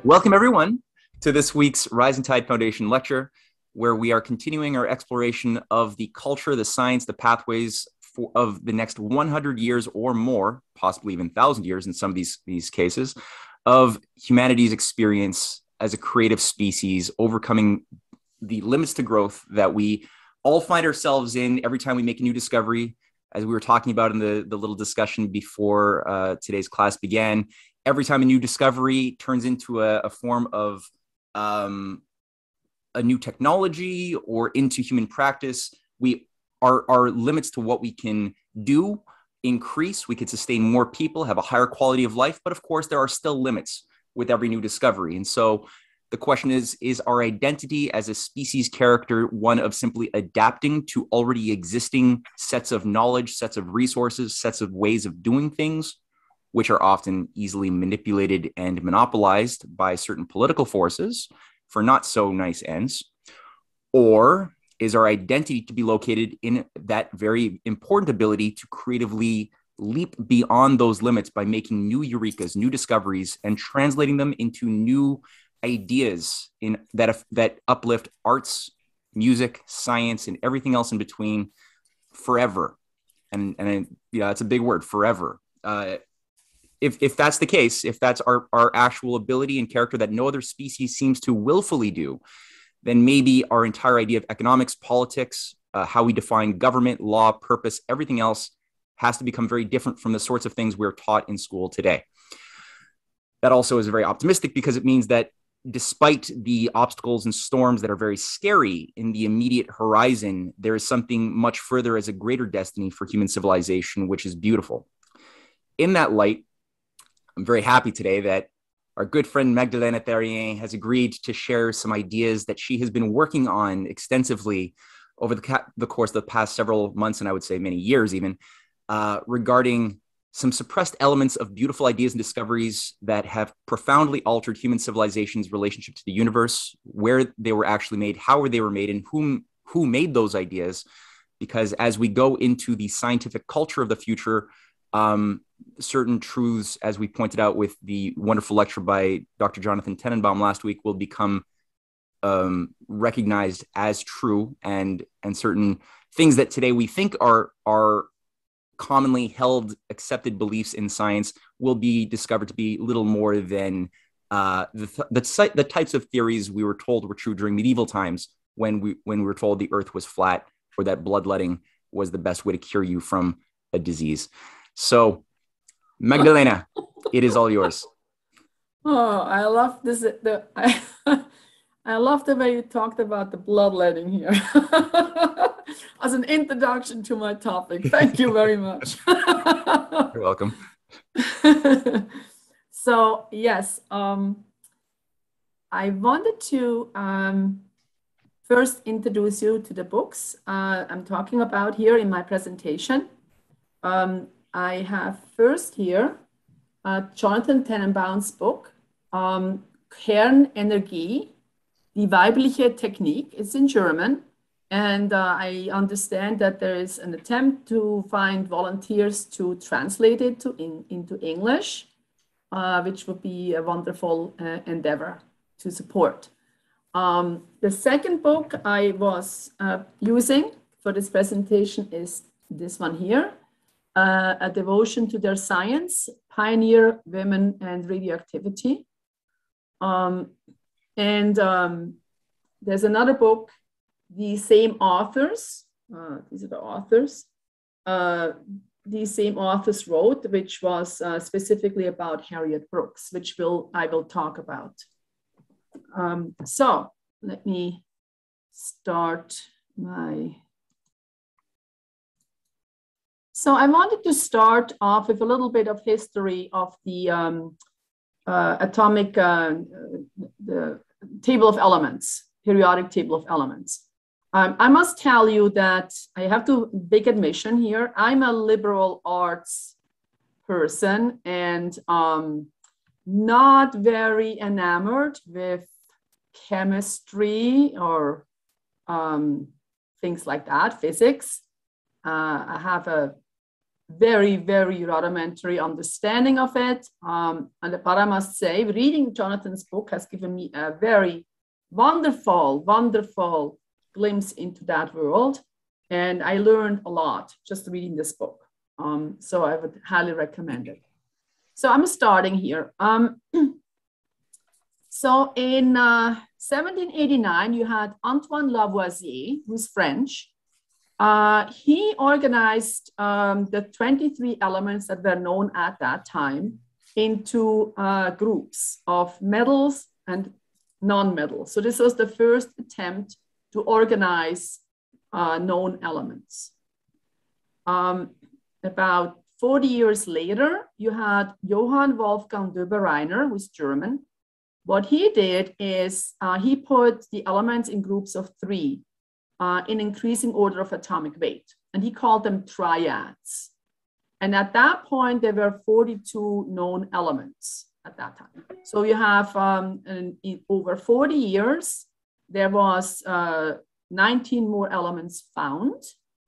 Welcome, everyone, to this week's Rising Tide Foundation lecture, where we are continuing our exploration of the culture, the science, the pathways of the next 100 years or more, possibly even 1,000 years in some of these cases, of humanity's experience as a creative species, overcoming the limits to growth that we all find ourselves in every time we make a new discovery. As we were talking about in the little discussion before today's class began, every time a new discovery turns into a form of a new technology or into human practice, our limits to what we can do increase. We could sustain more people, have a higher quality of life, but of course there are still limits with every new discovery. And so the question is our identity as a species character one of simply adapting to already existing sets of knowledge, sets of resources, sets of ways of doing things, which are often easily manipulated and monopolized by certain political forces for not so nice ends? Or is our identity to be located in that very important ability to creatively leap beyond those limits by making new eurekas, new discoveries, and translating them into new ideas that uplift arts, music, science, and everything else in between forever? And it's a big word, forever. If that's the case, if that's our actual ability and character that no other species seems to willfully do, then maybe our entire idea of economics, politics, how we define government, law, purpose, everything else has to become very different from the sorts of things we're taught in school today. That also is very optimistic because it means that despite the obstacles and storms that are very scary in the immediate horizon, there is something much further as a greater destiny for human civilization, which is beautiful. In that light, I'm very happy today that our good friend Magdalena Therrien has agreed to share some ideas that she has been working on extensively over the course of the past several months, and I would say many years even, regarding some suppressed elements of beautiful ideas and discoveries that have profoundly altered human civilization's relationship to the universe, where they were actually made, how they were made, and who made those ideas. Because as we go into the scientific culture of the future, certain truths, as we pointed out with the wonderful lecture by Dr. Jonathan Tenenbaum last week, will become recognized as true, and certain things that today we think are commonly held, accepted beliefs in science will be discovered to be little more than the types of theories we were told were true during medieval times when we were told the earth was flat or that bloodletting was the best way to cure you from a disease. So, Magdalena, it is all yours. Oh, I love this. I love the way you talked about the bloodletting here as an introduction to my topic. Thank you very much. You're welcome. So, yes, I wanted to first introduce you to the books I'm talking about here in my presentation. I have first here Jonathan Tenenbaum's book, Kernenergie, Die weibliche Technik. It's in German, and I understand that there is an attempt to find volunteers to translate it into English, which would be a wonderful endeavor to support. The second book I was using for this presentation is this one here, A Devotion to Their Science, Pioneer Women and Radioactivity. There's another book, the same authors, these are the authors, these same authors wrote, which was specifically about Harriet Brooks, which I will talk about. So let me start So I wanted to start off with a little bit of history of the atomic, the table of elements, periodic table of elements. I must tell you that I have to big admission here. I'm a liberal arts person and not very enamored with chemistry or things like that, physics. I have a very, very rudimentary understanding of it. But I must say, reading Jonathan's book has given me a very wonderful, wonderful glimpse into that world. And I learned a lot just reading this book. So I would highly recommend it. So I'm starting here. So in 1789, you had Antoine Lavoisier, who's French. He organized the 23 elements that were known at that time into groups of metals and non-metals. So this was the first attempt to organize known elements. About 40 years later, you had Johann Wolfgang Döbereiner, who's German. What he did is he put the elements in groups of 3 in increasing order of atomic weight, and he called them triads. And at that point, there were 42 known elements at that time. So you have in over 40 years, there was 19 more elements found.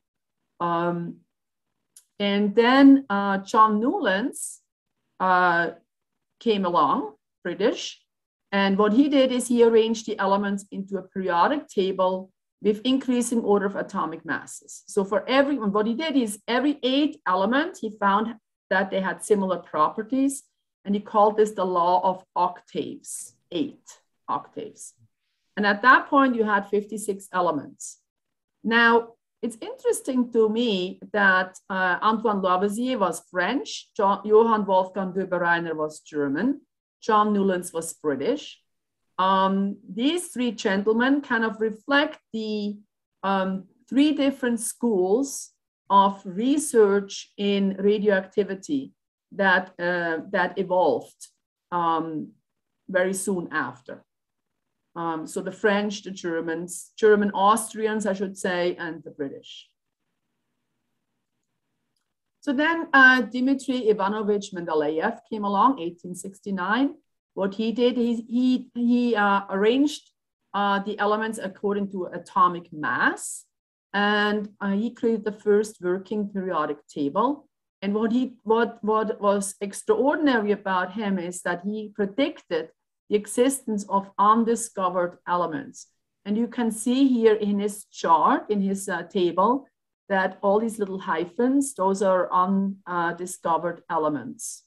And then John Newlands came along, British, and what he did is he arranged the elements into a periodic table with increasing order of atomic masses. So for everyone, what he did is every 8 elements, he found that they had similar properties, and he called this the law of octaves, 8 octaves. And at that point, you had 56 elements. Now, it's interesting to me that Antoine Lavoisier was French, Johann Wolfgang Döbereiner was German, John Newlands was British. These 3 gentlemen kind of reflect the 3 different schools of research in radioactivity that evolved very soon after. So the French, the Germans, German Austrians, I should say, and the British. So then Dmitry Ivanovich Mendeleev came along, 1869. What he did is he arranged the elements according to atomic mass, and he created the first working periodic table. And what was extraordinary about him is that he predicted the existence of undiscovered elements. And you can see here in his chart, in his table, that all these little hyphens, those are undiscovered elements.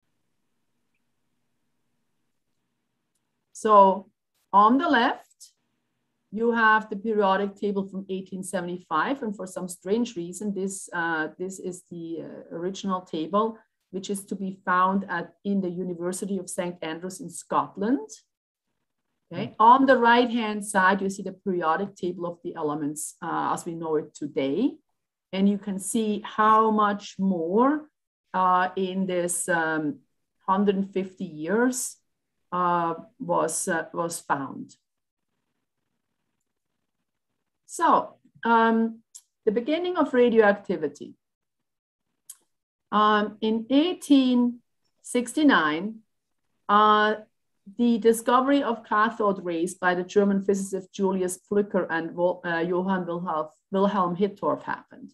So on the left, you have the periodic table from 1875. And for some strange reason, this is the original table, which is to be found in the University of St. Andrews in Scotland. Okay. On the right-hand side, you see the periodic table of the elements as we know it today. And you can see how much more in this 150 years was found. So the beginning of radioactivity. In 1869, the discovery of cathode rays by the German physicist Julius Flücker and Johann Wilhelm Hittorf happened.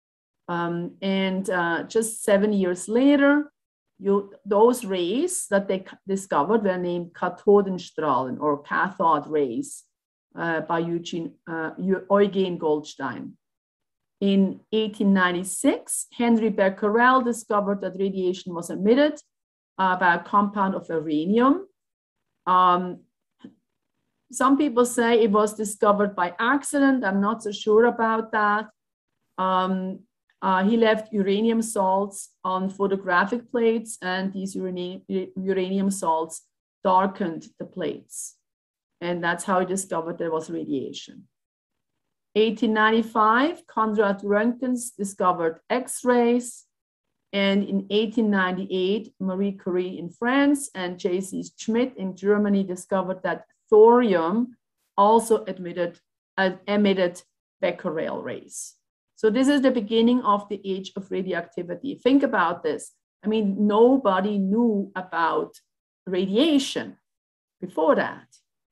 Just 7 years later, those rays that they discovered were named Kathodenstrahlen or cathode rays by Eugen Goldstein. In 1896, Henry Becquerel discovered that radiation was emitted by a compound of uranium. Some people say it was discovered by accident. I'm not so sure about that. He left uranium salts on photographic plates, and these uranium salts darkened the plates. And that's how he discovered there was radiation. 1895, Konrad Röntgen discovered X-rays. And in 1898, Marie Curie in France and J.C. Schmidt in Germany discovered that thorium also emitted Becquerel rays. So this is the beginning of the age of radioactivity. Think about this. I mean, nobody knew about radiation before that.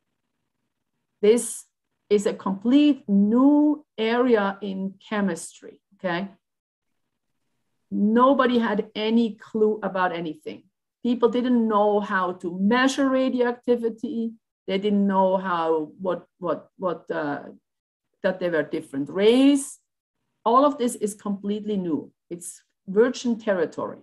This is a complete new area in chemistry, okay? nobody had any clue about anything. People didn't know how to measure radioactivity. They didn't know that there were different rays. All of this is completely new. It's virgin territory.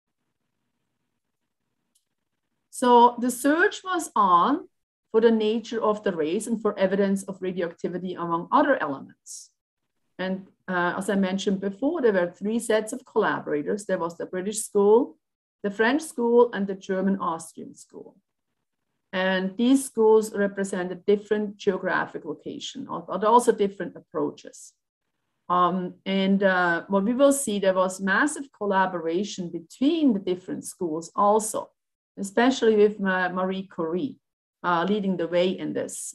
So the search was on for the nature of the rays and for evidence of radioactivity among other elements. And as I mentioned before, there were 3 sets of collaborators. There was the British school, the French school, and the German-Austrian school. And these schools represented different geographic locations, but also different approaches. What we will see, there was massive collaboration between the different schools also, especially with Marie Curie leading the way in this.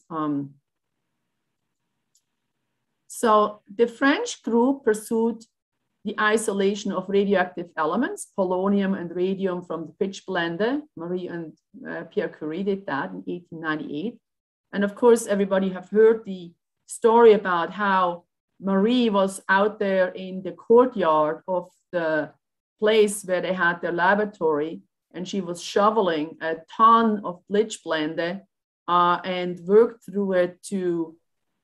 So the French group pursued the isolation of radioactive elements, polonium and radium, from the pitchblende. Marie and Pierre Curie did that in 1898. And of course, everybody have heard the story about how Marie was out there in the courtyard of the place where they had their laboratory, and she was shoveling a ton of pitchblende and worked through it to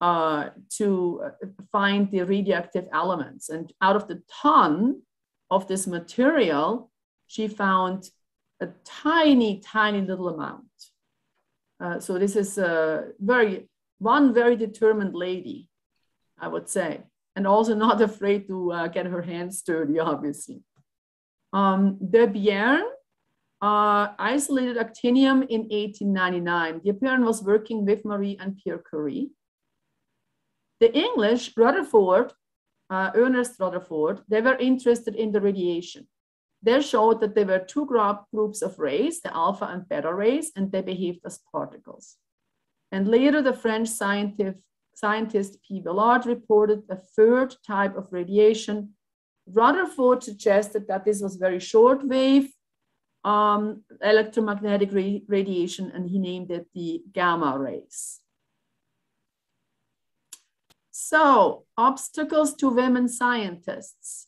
find the radioactive elements. And out of the ton of this material, she found a tiny, tiny little amount. So this is one very determined lady, I would say, and also not afraid to get her hands dirty, obviously. De Bierne isolated actinium in 1899. De Bierne was working with Marie and Pierre Curie. The English, Rutherford, Ernest Rutherford, they were interested in the radiation. They showed that there were 2 groups of rays, the alpha and beta rays, and they behaved as particles. And later, the French scientist P. Villard reported a 3rd type of radiation. Rutherford suggested that this was very short wave electromagnetic radiation, and he named it the gamma rays. So, obstacles to women scientists.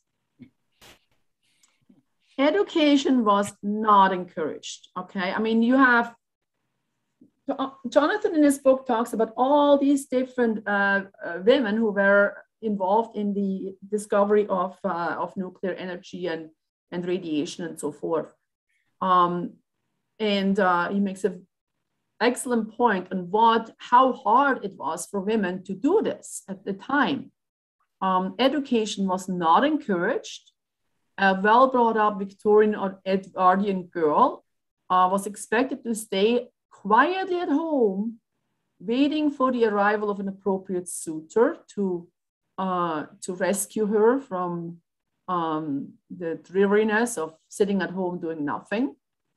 Education was not encouraged, okay? I mean, you have, Jonathan in his book talks about all these different women who were involved in the discovery of nuclear energy and radiation and so forth. He makes an excellent point on how hard it was for women to do this at the time. Education was not encouraged. A well brought up Victorian or Edwardian girl was expected to stay quietly at home, waiting for the arrival of an appropriate suitor to rescue her from the dreariness of sitting at home doing nothing.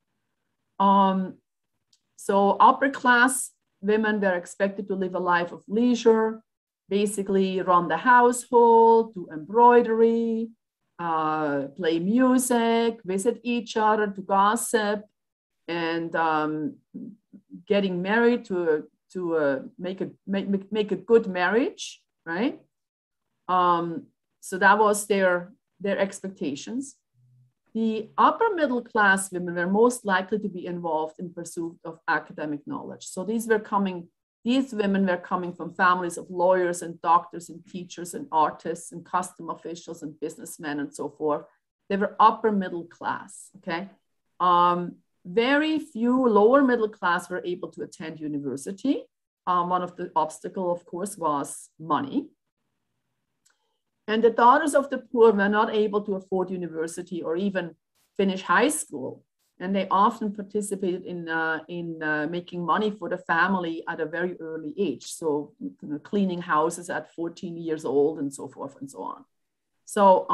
So upper class women were expected to live a life of leisure, basically run the household, do embroidery, play music, visit each other, to gossip, and getting married to make a good marriage, right? So that was their expectations. The upper middle class women were most likely to be involved in pursuit of academic knowledge. So these women were coming from families of lawyers and doctors and teachers and artists and custom officials and businessmen and so forth. They were upper middle class, okay? Very few lower middle class were able to attend university. One of the obstacles, of course, was money. And the daughters of the poor were not able to afford university or even finish high school. And they often participated in making money for the family at a very early age. So cleaning houses at 14 years old and so forth and so on. So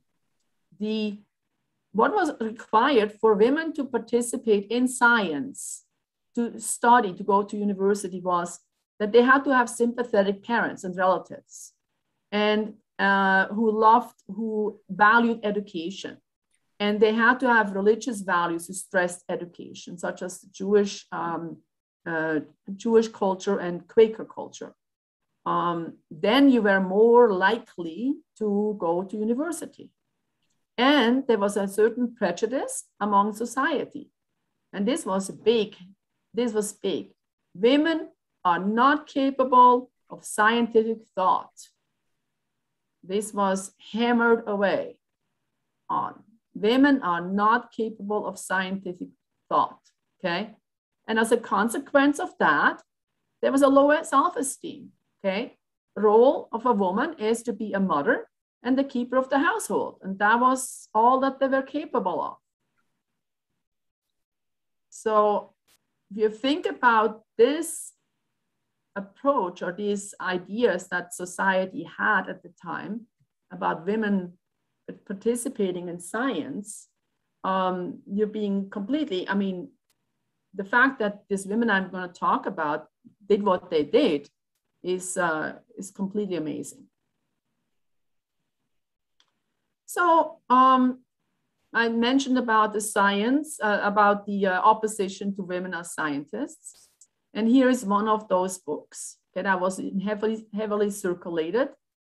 what was required for women to participate in science, to study, to go to university, was that they had to have sympathetic parents and relatives, and who valued education. And they had to have religious values who stressed education, such as Jewish culture and Quaker culture. Then you were more likely to go to university. And there was a certain prejudice among society. And this was big. This was big. Women are not capable of scientific thought. This was hammered away on. Women are not capable of scientific thought, okay? And as a consequence of that, there was a lower self-esteem, okay? The role of a woman is to be a mother and the keeper of the household. And that was all that they were capable of. So if you think about this approach or these ideas that society had at the time about women participating in science, you're being completely, I mean, the fact that these women I'm going to talk about did what they did is completely amazing. So I mentioned about the science, about the opposition to women as scientists. And here is one of those books that was heavily circulated.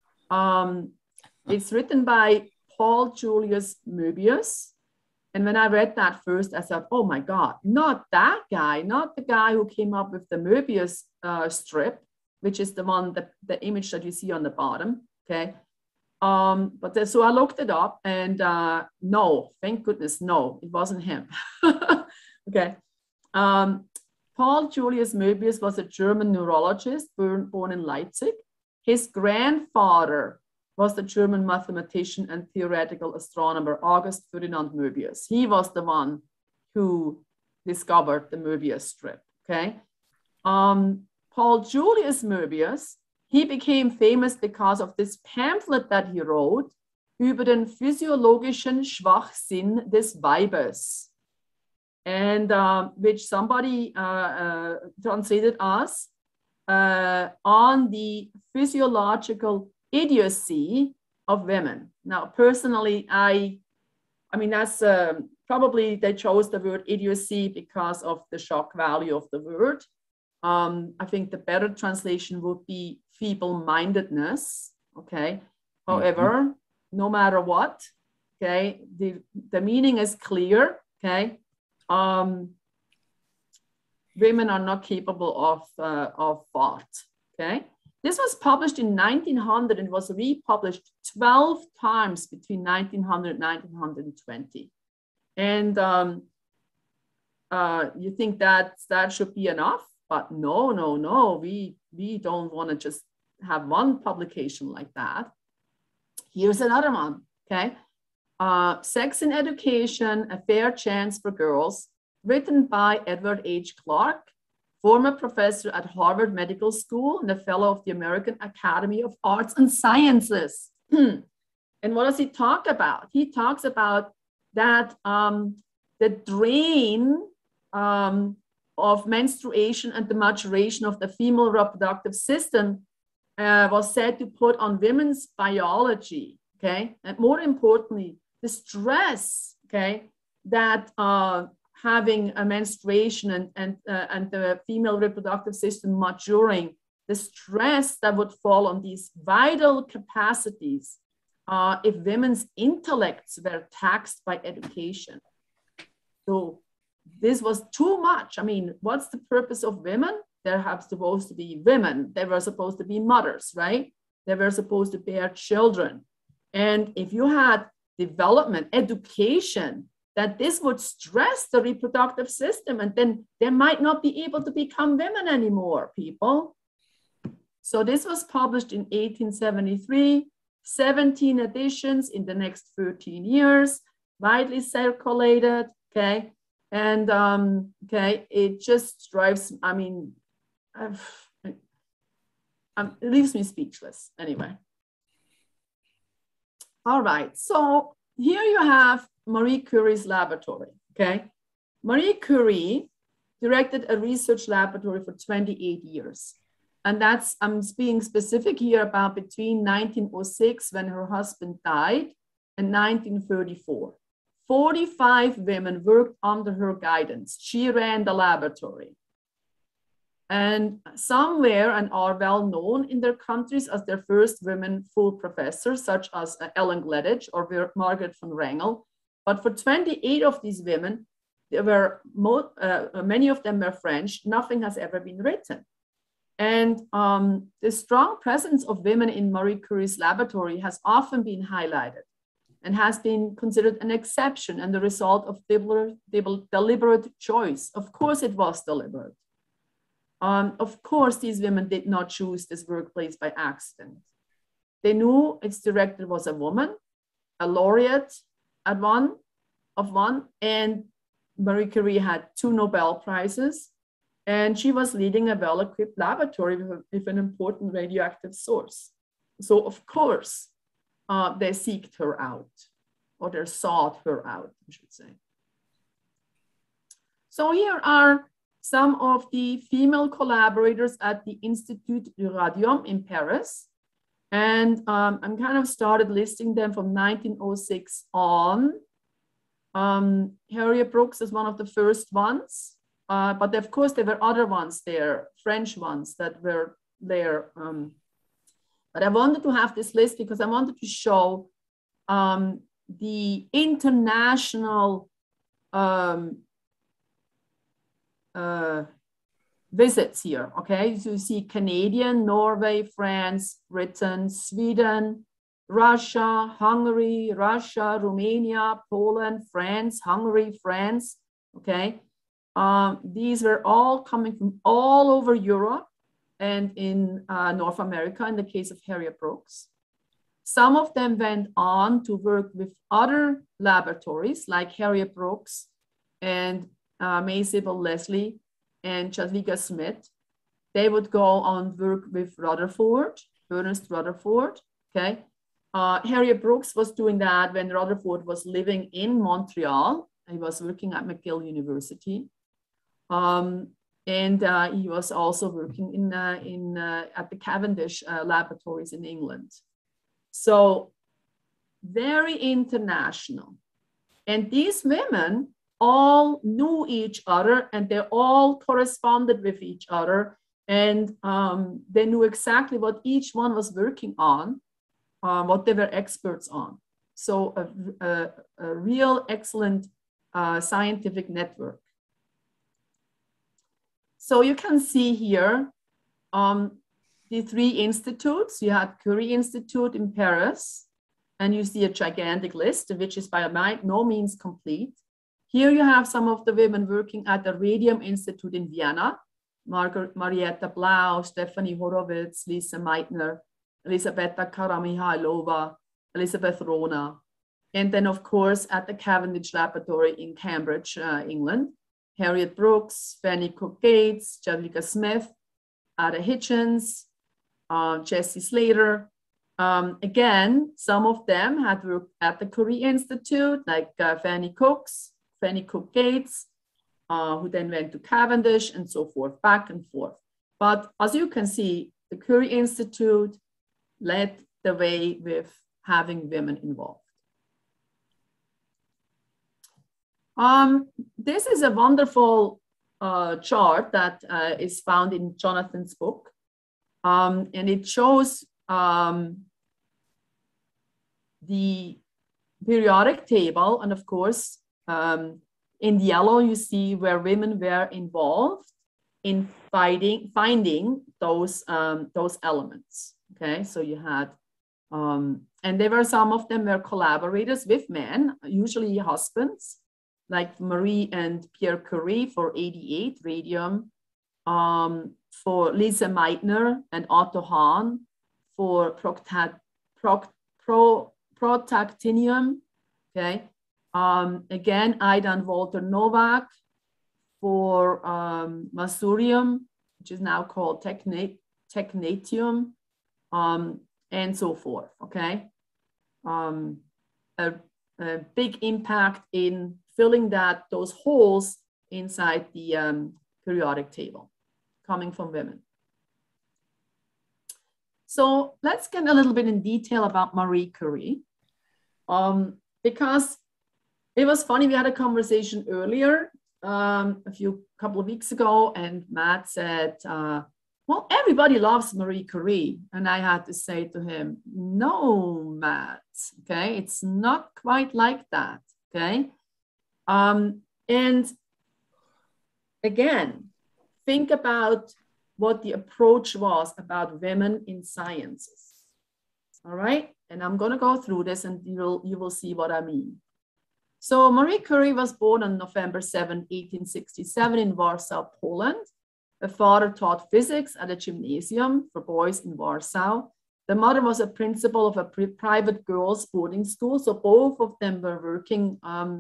It's written by Paul Julius Möbius. And when I read that first, I thought, oh my God, not that guy, not the guy who came up with the Möbius strip, which is the one, the image that you see on the bottom, okay? So I looked it up and no, thank goodness, no, it wasn't him. Okay. Paul Julius Möbius was a German neurologist born in Leipzig. His grandfather was the German mathematician and theoretical astronomer August Ferdinand Möbius. He was the one who discovered the Möbius strip, okay? Paul Julius Möbius, he became famous because of this pamphlet that he wrote über den physiologischen Schwachsinn des Weibes, and which somebody translated as on the physiological idiocy of women. Now, personally, I mean, that's probably they chose the word idiocy because of the shock value of the word. I think the better translation would be feeble-mindedness, okay? However, no matter what, okay, the meaning is clear, okay? Women are not capable of thought, okay? This was published in 1900 and was republished 12 times between 1900 and 1920. And you think that should be enough? But no, we don't want to just have one publication like that. Here's another one, okay? Sex in Education, A Fair Chance for Girls, written by Edward H. Clark, former professor at Harvard Medical School and a fellow of the American Academy of Arts and Sciences. And what does he talk about? He talks about that the drain of menstruation and the maturation of the female reproductive system was said to put on women's biology, okay? And more importantly, the stress, okay, that having a menstruation and the female reproductive system maturing, the stress that would fall on these vital capacities if women's intellects were taxed by education. So this was too much. I mean, what's the purpose of women? They're supposed to be women. They were supposed to be mothers, right? They were supposed to bear children. And if you had development, education, that this would stress the reproductive system, and then they might not be able to become women anymore, people. So this was published in 1873, 17 editions in the next 13 years, widely circulated, okay? And okay, it just drives, I mean, it leaves me speechless anyway. All right, so here you have Marie Curie's laboratory, okay? Marie Curie directed a research laboratory for 28 years. And that's, I'm being specific here about between 1906 when her husband died and 1934. 45 women worked under her guidance. She ran the laboratory. and some were and are well known in their countries as their first women full professors, such as Ellen Gleditsch or Margaret von Wrangel. But for 28 of these women, there were many of them were French. Nothing has ever been written. And the strong presence of women in Marie Curie's laboratory has often been highlighted and has been considered an exception and the result of deliberate choice. Of course, it was deliberate. Of course, these women did not choose this workplace by accident. They knew its director was a woman, a laureate at one, and Marie Curie had 2 Nobel Prizes, and she was leading a well-equipped laboratory with an important radioactive source. So of course, they seeked her out, or they sought her out, I should say. So here are some of the female collaborators at the Institut du Radium in Paris. And I'm kind of started listing them from 1906 on. Harriet Brooks is one of the first ones, but of course there were other ones there, French ones that were there. But I wanted to have this list because I wanted to show the international visits here, okay? So you see Canadian, Norway, France, Britain, Sweden, Russia, Hungary, Russia, Romania, Poland, France, Hungary, France, okay? These were all coming from all over Europe and in North America in the case of Harriet Brooks. Some of them went on to work with other laboratories like Harriet Brooks and May Sybil Leslie and Jadwiga Smith. They would go on work with Rutherford, Ernest Rutherford, okay? Harriet Brooks was doing that when Rutherford was living in Montreal. He was working at McGill University. And he was also working at the Cavendish laboratories in England. So very international. And these women all knew each other and they all corresponded with each other. And they knew exactly what each one was working on, what they were experts on. So a real excellent scientific network. So you can see here the 3 institutes. You had Curie Institute in Paris, and you see a gigantic list, which is by no means complete. Here you have some of the women working at the Radium Institute in Vienna, Marietta Blau, Stephanie Horowitz, Lisa Meitner, Elisabetta Kara-Mihailova, Elizabeth Rona. And then, of course, at the Cavendish Laboratory in Cambridge, England, Harriet Brooks, Fanny Cook Gates, Jadwiga Smith, Ada Hitchens, Jessie Slater. Again, some of them had worked at the Curie Institute, like Fanny Cook Gates, who then went to Cavendish and so forth, back and forth. But as you can see, the Curie Institute led the way with having women involved. This is a wonderful chart that is found in Jonathan's book. And it shows the periodic table. And of course, in yellow, you see where women were involved in finding those elements. Okay, so you had, and there were some of them were collaborators with men, usually husbands, like Marie and Pierre Curie for 88 radium, for Lisa Meitner and Otto Hahn for protactinium, okay? Again, Ida and Walter Novak for Masurium, which is now called technetium, and so forth, okay? A big impact in filling those holes inside the periodic table coming from women. So let's get a little bit in detail about Marie Curie, because it was funny, we had a conversation earlier a couple of weeks ago, and Matt said, well, everybody loves Marie Curie. And I had to say to him, no, Matt, okay, it's not quite like that, okay? And again, think about what the approach was about women in sciences, all right? And I'm gonna go through this and you will see what I mean. So Marie Curie was born on November 7, 1867 in Warsaw, Poland. Her father taught physics at a gymnasium for boys in Warsaw. The mother was a principal of a private girls' boarding school. So both of them were working.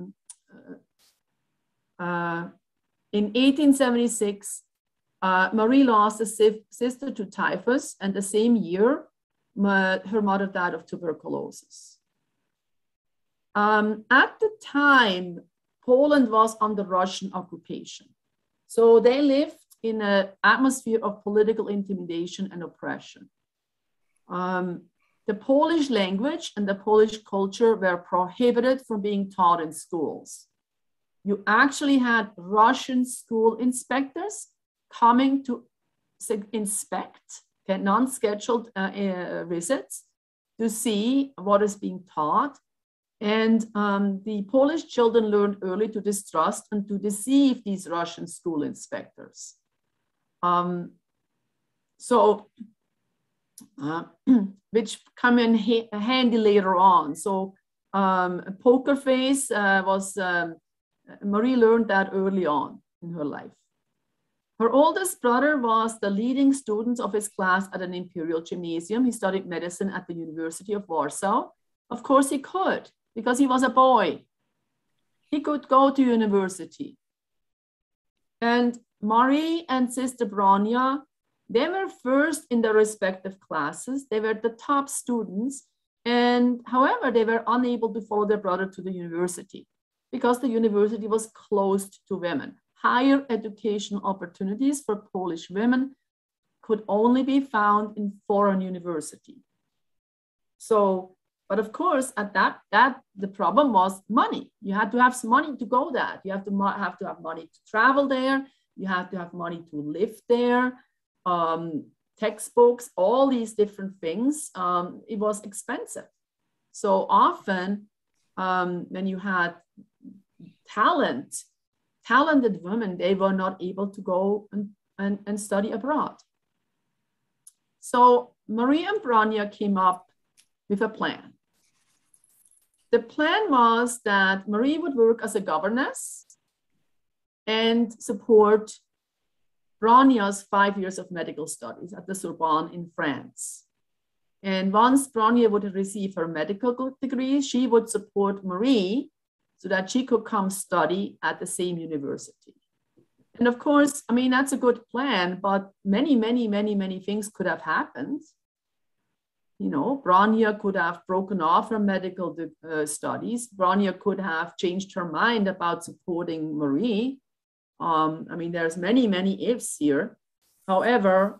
In 1876, Marie lost a sister to typhus, and the same year, her mother died of tuberculosis. At the time, Poland was under Russian occupation. So they lived in an atmosphere of political intimidation and oppression. The Polish language and the Polish culture were prohibited from being taught in schools. You actually had Russian school inspectors coming to inspect, non-scheduled visits to see what is being taught. And the Polish children learned early to distrust and to deceive these Russian school inspectors. Which come in handy later on. So poker face Marie learned that early on in her life. Her oldest brother was the leading student of his class at an imperial gymnasium. He studied medicine at the University of Warsaw. Of course he could, because he was a boy. He could go to university. And Marie and sister Bronia, they were first in their respective classes. They were the top students. And however, they were unable to follow their brother to the university because the university was closed to women. Higher educational opportunities for Polish women could only be found in foreign university. So, but of course, at that the problem was money. You had to have some money to go there. You have to have money to travel there. You have to have money to live there. Textbooks, all these different things. It was expensive. So often, when you had talented women, they were not able to go and study abroad. So Marie and Bronia came up with a plan. The plan was that Marie would work as a governess and support Bronia's 5 years of medical studies at the Sorbonne in France. And once Bronia would receive her medical degree, she would support Marie so that she could come study at the same university. And of course, I mean, that's a good plan, but many things could have happened. You know, Bronia could have broken off her medical studies. Bronia could have changed her mind about supporting Marie. I mean, there's many ifs here. However,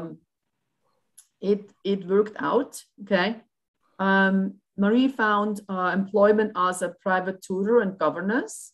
it worked out, okay? Marie found employment as a private tutor and governess.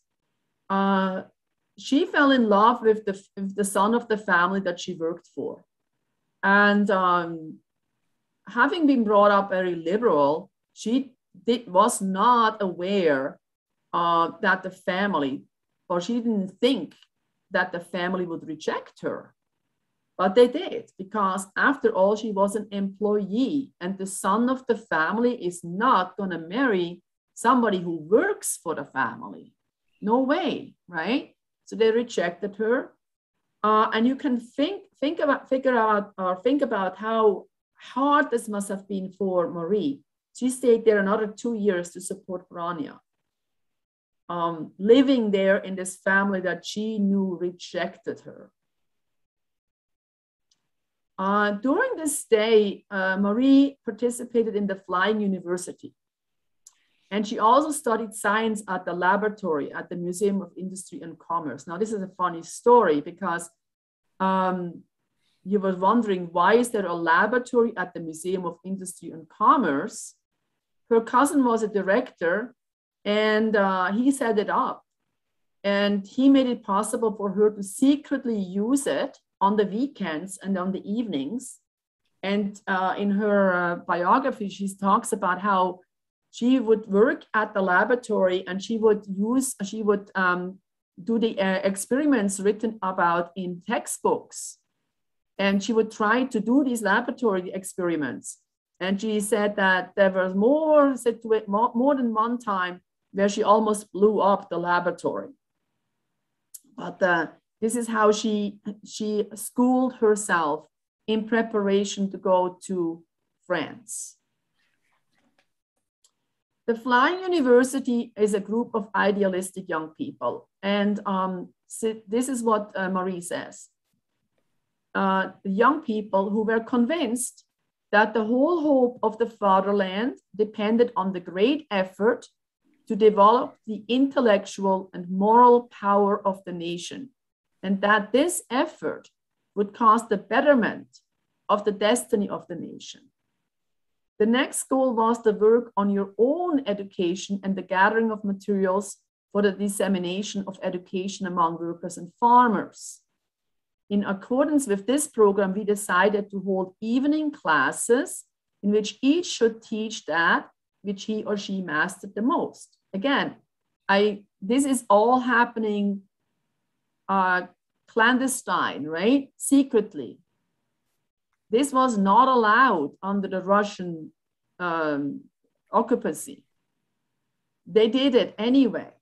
She fell in love with the son of the family that she worked for. And having been brought up very liberal, she was not aware that the family, or she didn't think that the family would reject her. But they did, because after all, she was an employee, and the son of the family is not going to marry somebody who works for the family. No way, right? So they rejected her. And you can think about how hard this must have been for Marie. She stayed there another 2 years to support Bronia. Living there in this family that she knew rejected her. During this stay, Marie participated in the Flying University. And she also studied science at the laboratory at the Museum of Industry and Commerce. Now, this is a funny story because you were wondering, why is there a laboratory at the Museum of Industry and Commerce? Her cousin was a director, and he set it up. And he made it possible for her to secretly use it on the weekends and on the evenings. And in her biography, she talks about how she would work at the laboratory and she would do the experiments written about in textbooks. And she would try to do these laboratory experiments. And she said that there was more than one time where she almost blew up the laboratory. But this is how she schooled herself in preparation to go to France. The Flying University is a group of idealistic young people. And this is what Marie says. Young people who were convinced that the whole hope of the fatherland depended on the great effort to develop the intellectual and moral power of the nation, and that this effort would cause the betterment of the destiny of the nation. The next goal was the work on your own education and the gathering of materials for the dissemination of education among workers and farmers. In accordance with this program, we decided to hold evening classes in which each should teach that which he or she mastered the most. Again, this is all happening clandestine, right? Secretly. This was not allowed under the Russian occupancy. They did it anyway.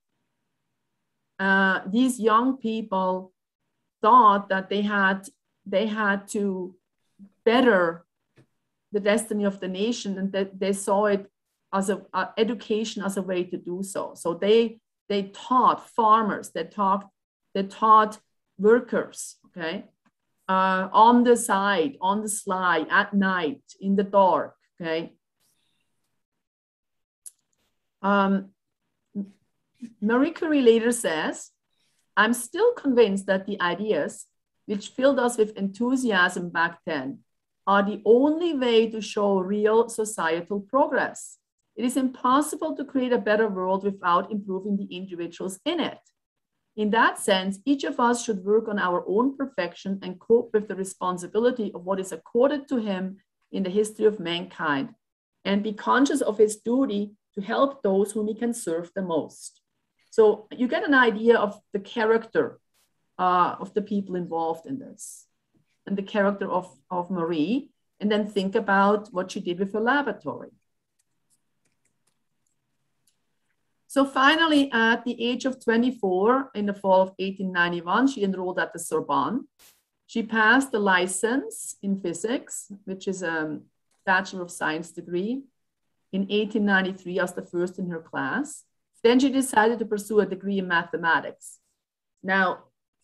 These young people thought that they had to better the destiny of the nation, and that they saw it as education as a way to do so. So they taught farmers, they taught workers, okay, on the side, on the sly, at night, in the dark, okay. Marie Curie later says, I'm still convinced that the ideas which filled us with enthusiasm back then are the only way to show real societal progress. It is impossible to create a better world without improving the individuals in it. In that sense, each of us should work on our own perfection and cope with the responsibility of what is accorded to him in the history of mankind, and be conscious of his duty to help those whom he can serve the most. So you get an idea of the character of the people involved in this, and the character of Marie, and then think about what she did with her laboratory. So finally, at the age of 24, in the fall of 1891, she enrolled at the Sorbonne. She passed the license in physics, which is a Bachelor of Science degree, in 1893 as the first in her class. Then she decided to pursue a degree in mathematics. Now,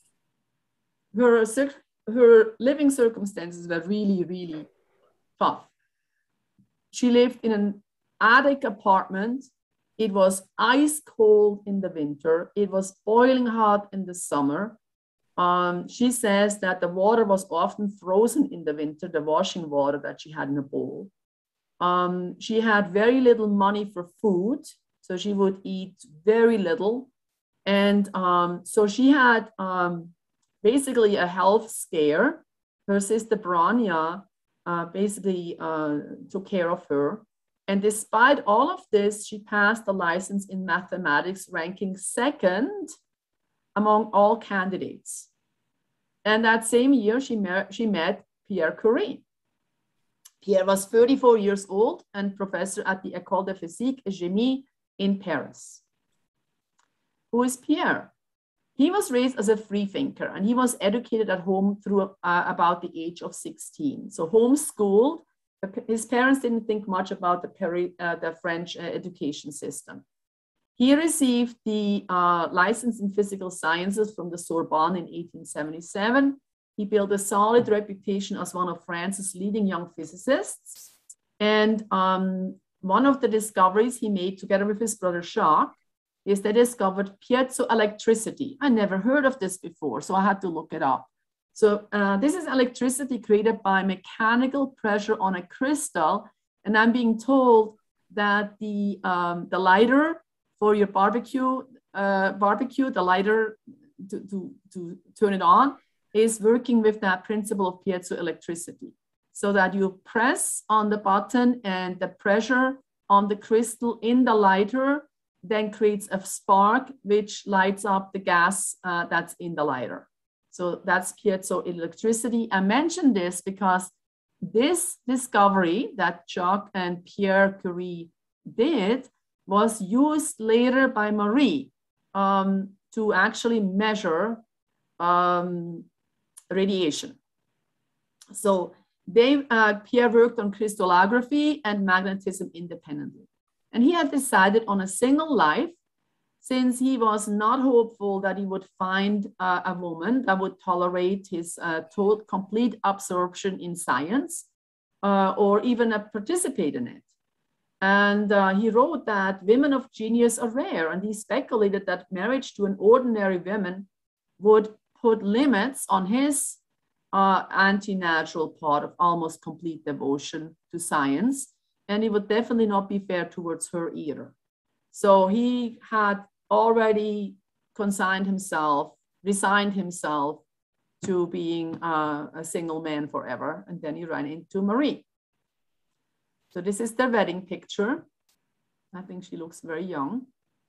her living circumstances were really, really tough. She lived in an attic apartment. It was ice cold in the winter. It was boiling hot in the summer. She says that the water was often frozen in the winter, the washing water that she had in a bowl. She had very little money for food, so she would eat very little. And so she had basically a health scare. Her sister Branya basically took care of her. And despite all of this, she passed the license in mathematics, ranking second among all candidates. And that same year, she met Pierre Curie. Pierre was 34 years old and professor at the École de Physique et Chimie in Paris. Who is Pierre? He was raised as a free thinker, and he was educated at home through about the age of 16. So homeschooled. His parents didn't think much about the French education system. He received the license in physical sciences from the Sorbonne in 1877. He built a solid reputation as one of France's leading young physicists. And one of the discoveries he made together with his brother Jacques is they discovered piezoelectricity. I never heard of this before, so I had to look it up. So this is electricity created by mechanical pressure on a crystal. And I'm being told that the lighter for your barbecue barbecue, the lighter to turn it on, is working with that principle of piezoelectricity. So that you press on the button and the pressure on the crystal in the lighter then creates a spark which lights up the gas that's in the lighter. So that's piezoelectricity. I mentioned this because this discovery that Jacques and Pierre Curie did was used later by Marie to actually measure radiation. So Pierre worked on crystallography and magnetism independently. And he had decided on a single life, since he was not hopeful that he would find a woman that would tolerate his complete absorption in science or even participate in it. And he wrote that women of genius are rare, and he speculated that marriage to an ordinary woman would put limits on his anti-natural part of almost complete devotion to science, and it would definitely not be fair towards her either. So he had already resigned himself to being a single man forever, and then he ran into Marie. So this is their wedding picture. I think she looks very young.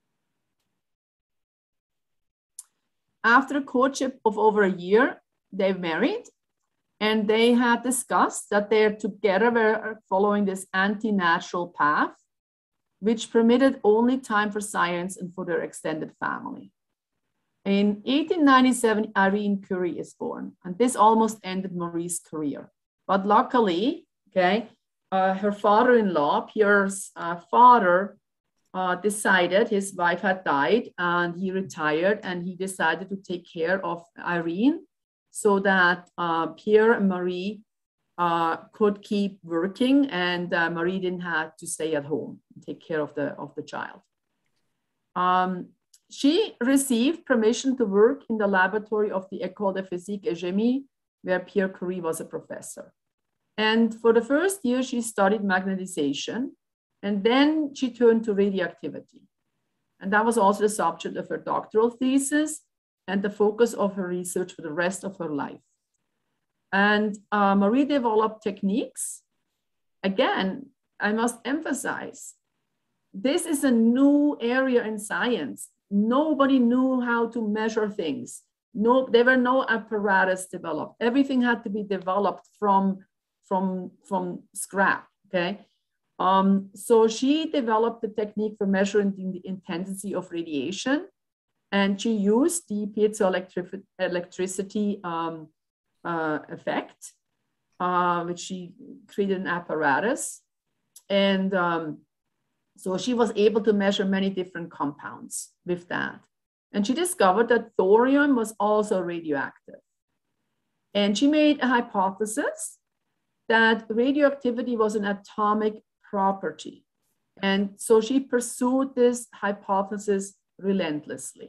After a courtship of over a year, they married, and they had discussed that they together were following this anti-natural path, which permitted only time for science and for their extended family. In 1897, Irene Curie is born, and this almost ended Marie's career. But luckily, her father-in-law, Pierre's father, decided his wife had died, and he retired, and he decided to take care of Irene so that Pierre and Marie could keep working, and Marie didn't have to stay at home and take care of the child. She received permission to work in the laboratory of the École de Physique et Chimie, where Pierre Curie was a professor. And for the first year, she studied magnetization, and then she turned to radioactivity. And that was also the subject of her doctoral thesis and the focus of her research for the rest of her life. And Marie developed techniques. Again, I must emphasize, this is a new area in science. Nobody knew how to measure things. There were no apparatus developed. Everything had to be developed from scrap, okay? So she developed the technique for measuring the intensity of radiation, and she used the piezoelectricity effect, which she created an apparatus. And so she was able to measure many different compounds with that. And she discovered that thorium was also radioactive. And she made a hypothesis that radioactivity was an atomic property. And so she pursued this hypothesis relentlessly.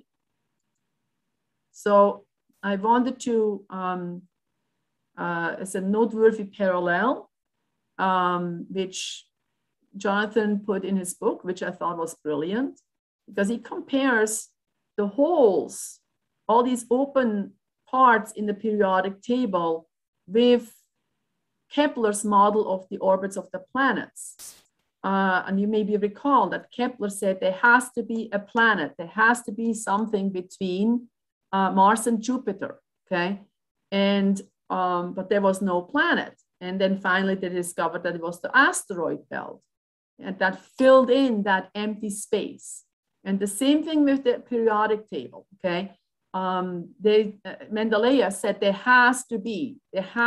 So I wanted to, as a noteworthy parallel, which Jonathan put in his book, which I thought was brilliant, because he compares the holes, all these open parts in the periodic table, with Kepler's model of the orbits of the planets. And you maybe recall that Kepler said there has to be a planet, there has to be something between Mars and Jupiter, okay? And, but there was no planet. And then finally they discovered that it was the asteroid belt, and that filled in that empty space. And the same thing with the periodic table, okay? Mendeleev said there have to be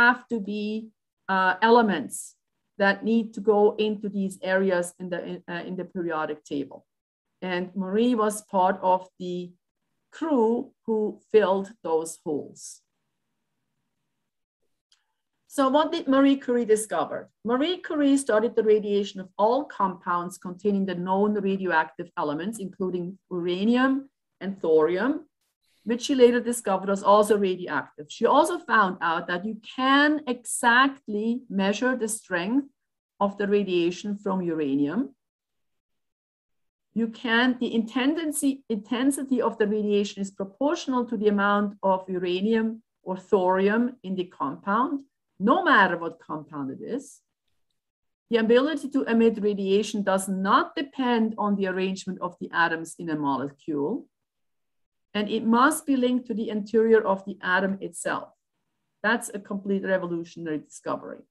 elements that need to go into these areas in the periodic table. And Marie was part of the crew who filled those holes. So what did Marie Curie discover? Marie Curie studied the radiation of all compounds containing the known radioactive elements, including uranium and thorium, which she later discovered was also radioactive. She also found out that you can exactly measure the strength of the radiation from uranium. the intensity of the radiation is proportional to the amount of uranium or thorium in the compound, no matter what compound it is. The ability to emit radiation does not depend on the arrangement of the atoms in a molecule, and it must be linked to the interior of the atom itself. That's a complete revolutionary discovery.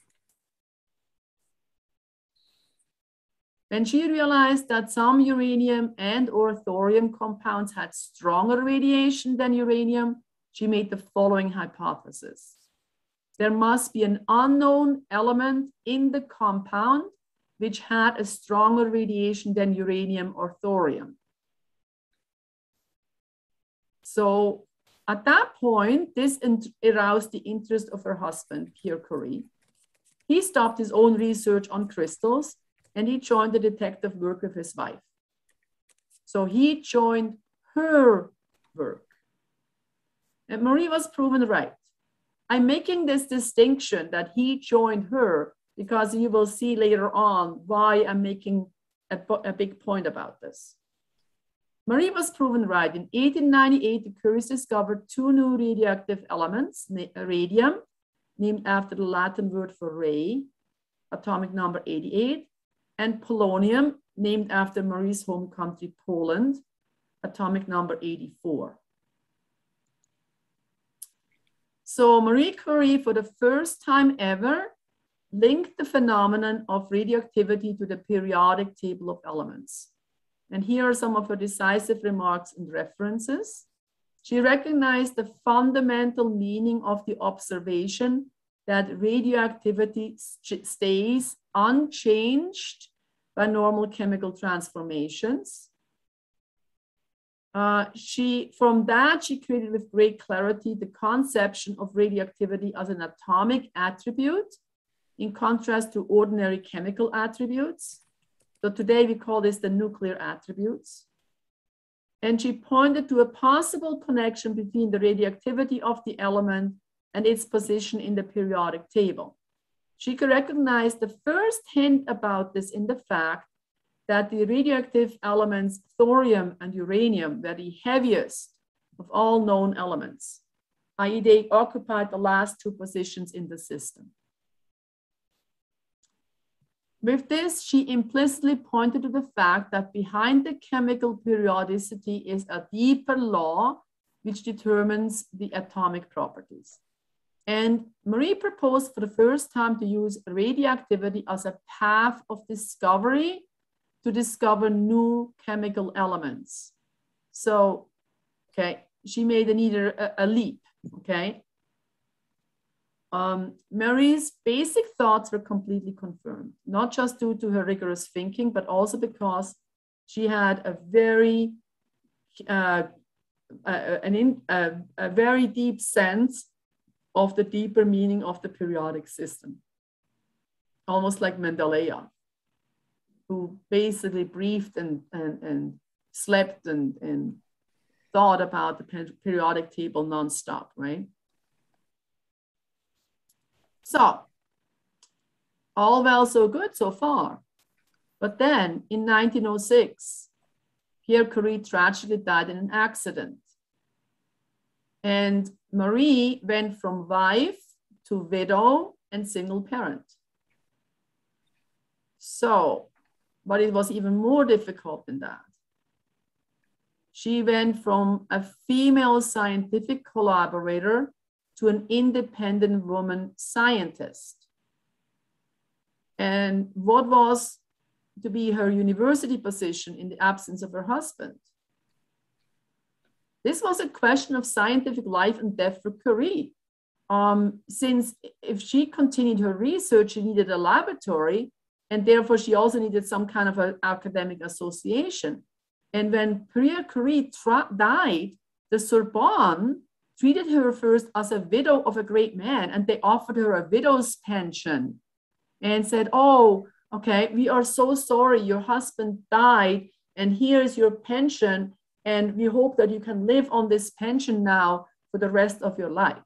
When she realized that some uranium and or thorium compounds had stronger radiation than uranium, she made the following hypothesis. There must be an unknown element in the compound which had a stronger radiation than uranium or thorium. So at that point, this aroused the interest of her husband, Pierre Curie. He stopped his own research on crystals and he joined the detective work of his wife. So he joined her work. And Marie was proven right. I'm making this distinction that he joined her because you will see later on why I'm making a big point about this. Marie was proven right. In 1898, the Curies discovered two new radioactive elements, radium, named after the Latin word for ray, atomic number 88, and polonium, named after Marie's home country, Poland, atomic number 84. So Marie Curie, for the first time ever, linked the phenomenon of radioactivity to the periodic table of elements. And here are some of her decisive remarks and references. She recognized the fundamental meaning of the observation that radioactivity stays unchanged by normal chemical transformations. From that, she created with great clarity the conception of radioactivity as an atomic attribute in contrast to ordinary chemical attributes. So today we call this the nuclear attributes. And she pointed to a possible connection between the radioactivity of the element and its position in the periodic table. She could recognize the first hint about this in the fact that the radioactive elements thorium and uranium were the heaviest of all known elements, i.e. they occupied the last two positions in the system. With this, she implicitly pointed to the fact that behind the chemical periodicity is a deeper law which determines the atomic properties. And Marie proposed for the first time to use radioactivity as a path of discovery to discover new chemical elements. So, okay, she made a leap, okay? Marie's basic thoughts were completely confirmed, not just due to her rigorous thinking, but also because she had a very, a very deep sense of the deeper meaning of the periodic system, almost like Magdalena, who basically breathed and slept and thought about the periodic table nonstop, right? So, all well, so good so far. But then in 1906, Pierre Curie tragically died in an accident. And Marie went from wife to widow and single parent. So, but it was even more difficult than that. She went from a female scientific collaborator to an independent woman scientist. And what was to be her university position in the absence of her husband? This was a question of scientific life and death for Curie. Since if she continued her research, she needed a laboratory, and therefore she also needed some kind of an academic association. And when Pierre Curie died, the Sorbonne treated her first as a widow of a great man, and they offered her a widow's pension and said, oh, okay, we are so sorry, your husband died, and here's your pension, and we hope that you can live on this pension now for the rest of your life.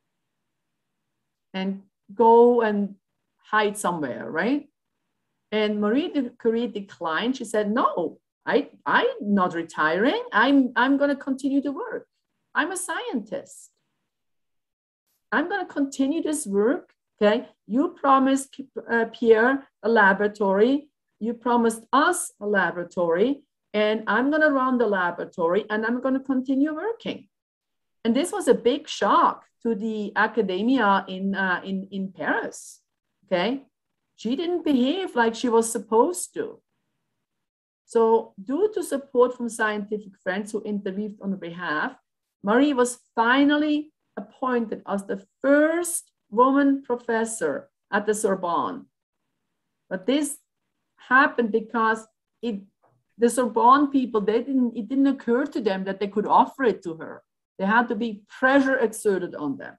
And go and hide somewhere, right? And Marie Curie declined. She said, no, I'm not retiring. I'm going to continue to work. I'm a scientist. I'm going to continue this work. Okay. You promised Pierre a laboratory. You promised us a laboratory, and I'm going to run the laboratory, and I'm going to continue working. And this was a big shock to the academia in Paris. Okay. She didn't behave like she was supposed to. So due to support from scientific friends who interviewed on her behalf, Marie was finally appointed as the first woman professor at the Sorbonne. But this happened because the Sorbonne people, it didn't occur to them that they could offer it to her. There had to be pressure exerted on them.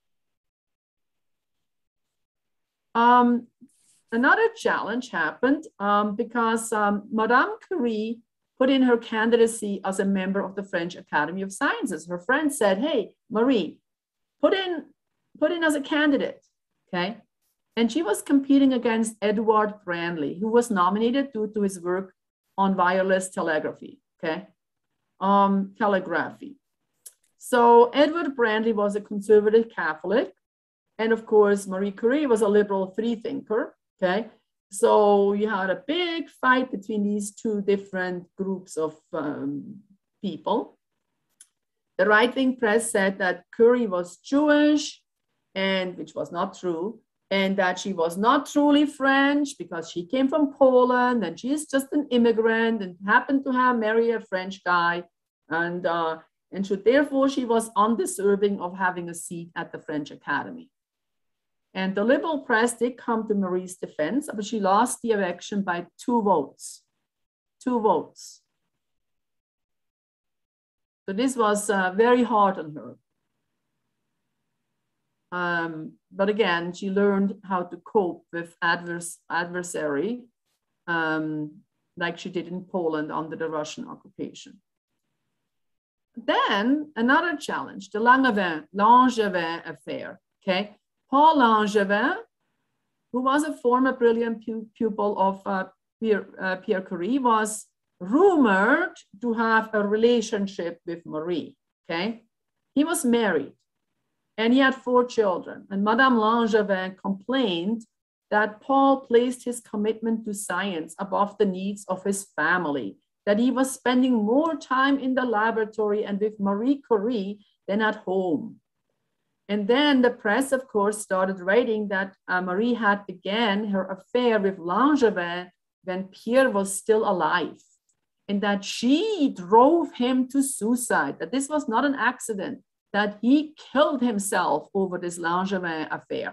Another challenge happened because Madame Curie put in her candidacy as a member of the French Academy of Sciences. Her friend said, hey, Marie, put in as a candidate, okay? And she was competing against Edward Branly, who was nominated due to his work on wireless telegraphy, okay? Telegraphy. So Edward Branly was a conservative Catholic. And of course, Marie Curie was a liberal freethinker, okay? So you had a big fight between these two different groups of people. The right-wing press said that Curie was Jewish, and which was not true, and that she was not truly French because she came from Poland and she's just an immigrant and happened to have married a French guy, and so therefore she was undeserving of having a seat at the French Academy. And the liberal press did come to Marie's defense, but she lost the election by 2 votes. 2 votes. So this was very hard on her. But again, she learned how to cope with adversary, like she did in Poland under the Russian occupation. Then another challenge, the Langevin affair, okay? Paul Langevin, who was a former brilliant pupil of Pierre Curie, was rumored to have a relationship with Marie, okay? He was married and he had 4 children. And Madame Langevin complained that Paul placed his commitment to science above the needs of his family, that he was spending more time in the laboratory and with Marie Curie than at home. And then the press, of course, started writing that Marie had began her affair with Langevin when Pierre was still alive, and that she drove him to suicide, that this was not an accident, that he killed himself over this Langevin affair.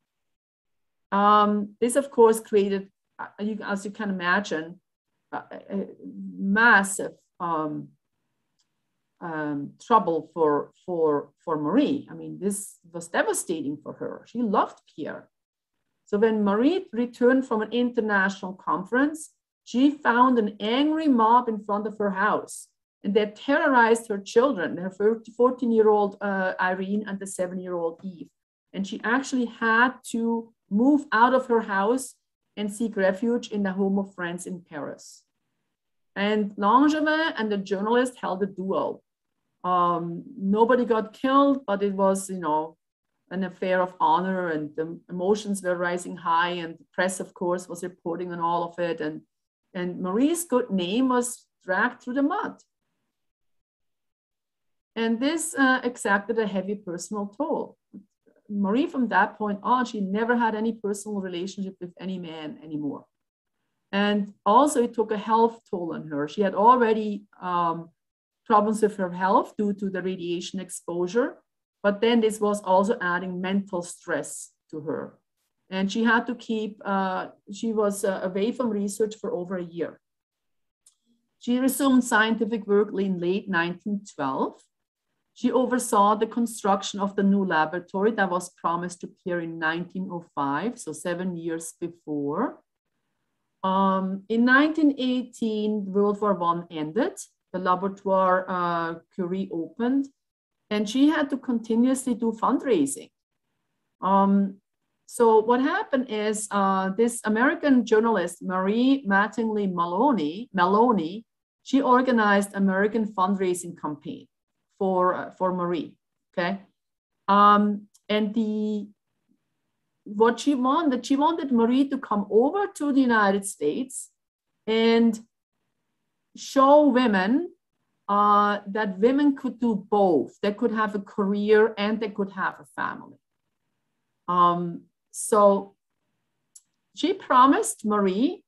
This, of course, created, as you can imagine, a massive trouble for Marie. I mean, this was devastating for her. She loved Pierre. So when Marie returned from an international conference, she found an angry mob in front of her house, and they terrorized her children, her 14-year-old Irene and the 7-year-old Eve. And she actually had to move out of her house and seek refuge in the home of friends in Paris. And Langevin and the journalist held a duel. Nobody got killed, but it was, you know, an affair of honor, and the emotions were rising high, and the press, of course, was reporting on all of it. And Marie's good name was dragged through the mud. And this exacted a heavy personal toll. Marie, from that point on, she never had any personal relationship with any man anymore. And also it took a health toll on her. She had already problems with her health due to the radiation exposure, but then this was also adding mental stress to her. And she had to keep, she was away from research for over a year. She resumed scientific work in late 1912. She oversaw the construction of the new laboratory that was promised to Pierre in 1905, so 7 years before. In 1918, World War I ended. The laboratoire Curie opened, and she had to continuously do fundraising. So what happened is this American journalist, Marie Mattingly Maloney, she organized American fundraising campaign for Marie, okay? And what she wanted Marie to come over to the United States and show women that women could do both. They could have a career and they could have a family. So she promised Marie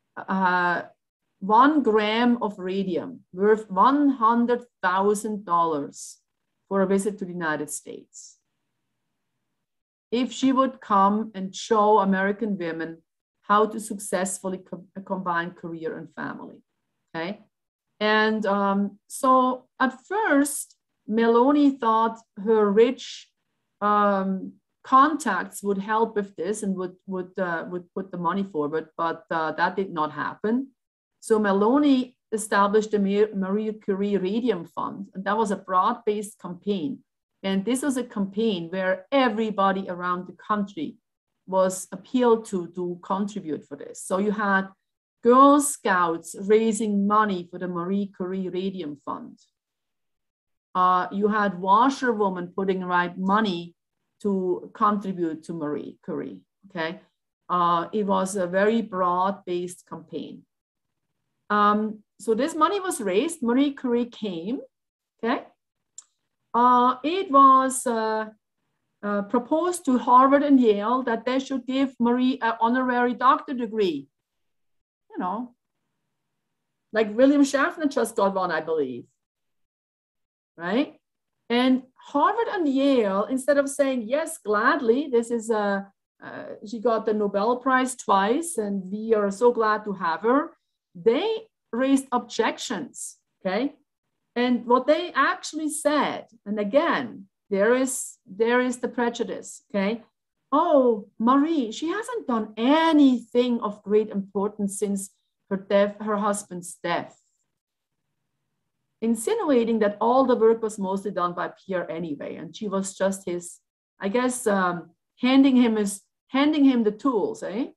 1 gram of radium worth $100,000 for a visit to the United States, if she would come and show American women how to successfully combine career and family, okay? And so at first, Meloni thought her rich contacts would help with this and would put the money forward, but that did not happen. So Meloni established the Marie Curie Radium Fund, and that was a broad-based campaign. And this was a campaign where everybody around the country was appealed to contribute for this. So you had Girl Scouts raising money for the Marie Curie Radium Fund. You had washerwomen putting right money to contribute to Marie Curie, okay? It was a very broad-based campaign. So this money was raised, Marie Curie came, okay? It was proposed to Harvard and Yale that they should give Marie an honorary doctor degree. You know, like William Schaffner just got one, I believe, right? And Harvard and Yale, instead of saying, yes, gladly, this is she got the Nobel Prize twice and we are so glad to have her, they raised objections, okay? And what they actually said, and again, there is the prejudice, okay? Oh, Marie, she hasn't done anything of great importance since her husband's death. Insinuating that all the work was mostly done by Pierre anyway, and she was just his, I guess, handing him the tools, eh?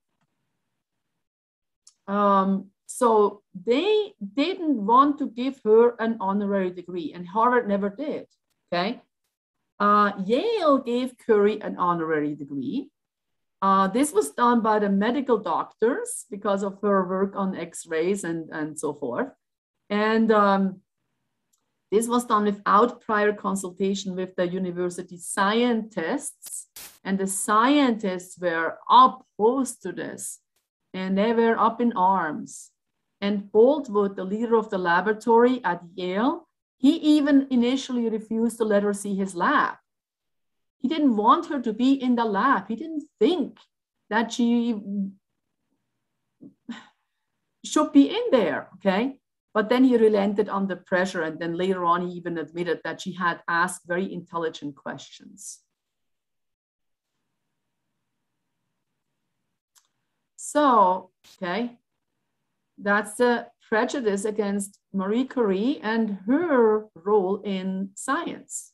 So they didn't want to give her an honorary degree, and Harvard never did, okay? Yale gave Curie an honorary degree. This was done by the medical doctors because of her work on X-rays and so forth. And this was done without prior consultation with the university scientists. And the scientists were opposed to this, and they were up in arms. And Boltwood, the leader of the laboratory at Yale, he even initially refused to let her see his lab. He didn't want her to be in the lab. He didn't think that she should be in there, okay? But then he relented under pressure, and then later on he even admitted that she had asked very intelligent questions. So, okay, that's the prejudice against Marie Curie and her role in science.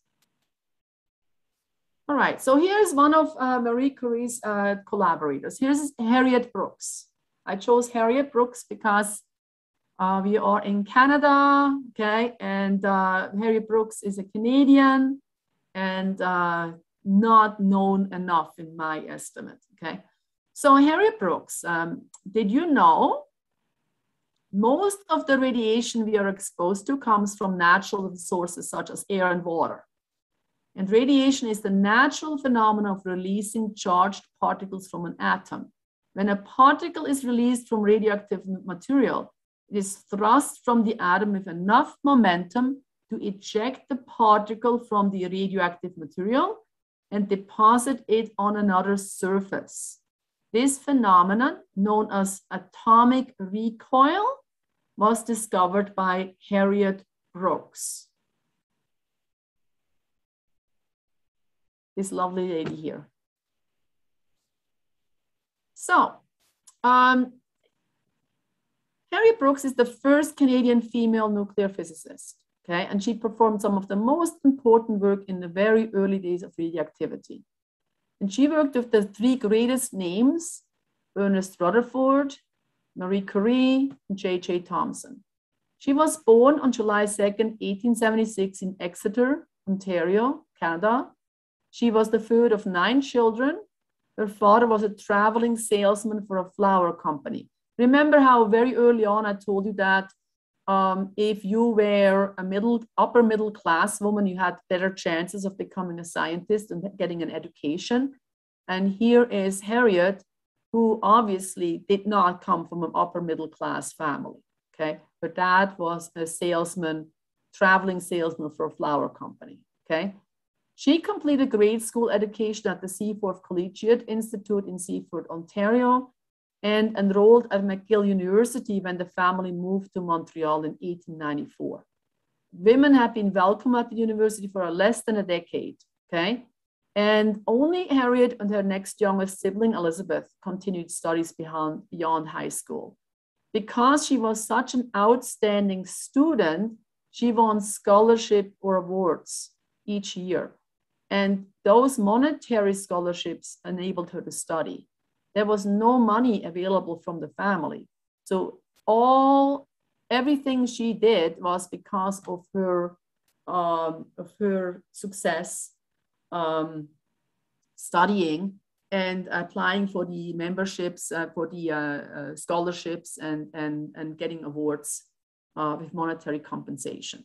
All right, so here's one of Marie Curie's collaborators. Here's Harriet Brooks. I chose Harriet Brooks because we are in Canada, okay? And Harriet Brooks is a Canadian and not known enough in my estimate, okay? So Harriet Brooks, did you know most of the radiation we are exposed to comes from natural sources such as air and water. And radiation is the natural phenomenon of releasing charged particles from an atom. When a particle is released from radioactive material, it is thrust from the atom with enough momentum to eject the particle from the radioactive material and deposit it on another surface. This phenomenon, known as atomic recoil, was discovered by Harriet Brooks. This lovely lady here. So, Harriet Brooks is the first Canadian female nuclear physicist, okay? And she performed some of the most important work in the very early days of radioactivity. And she worked with the three greatest names, Ernest Rutherford, Marie Curie, and J.J. Thomson. She was born on July 2nd, 1876 in Exeter, Ontario, Canada. She was the third of 9 children. Her father was a traveling salesman for a flower company. Remember how very early on I told you that if you were a upper middle class woman, you had better chances of becoming a scientist and getting an education. And here is Harriet, who obviously did not come from an upper middle class family. Okay, her dad was a salesman, traveling salesman for a flower company. Okay, she completed grade school education at the Seaforth Collegiate Institute in Seaforth, Ontario, and enrolled at McGill University when the family moved to Montreal in 1894. Women have been welcome at the university for less than a decade, okay? And only Harriet and her next youngest sibling, Elizabeth, continued studies beyond high school. Because she was such an outstanding student, she won scholarship or awards each year. And those monetary scholarships enabled her to study. There was no money available from the family. So everything she did was because of her success studying and applying for the memberships, for the scholarships and getting awards with monetary compensation.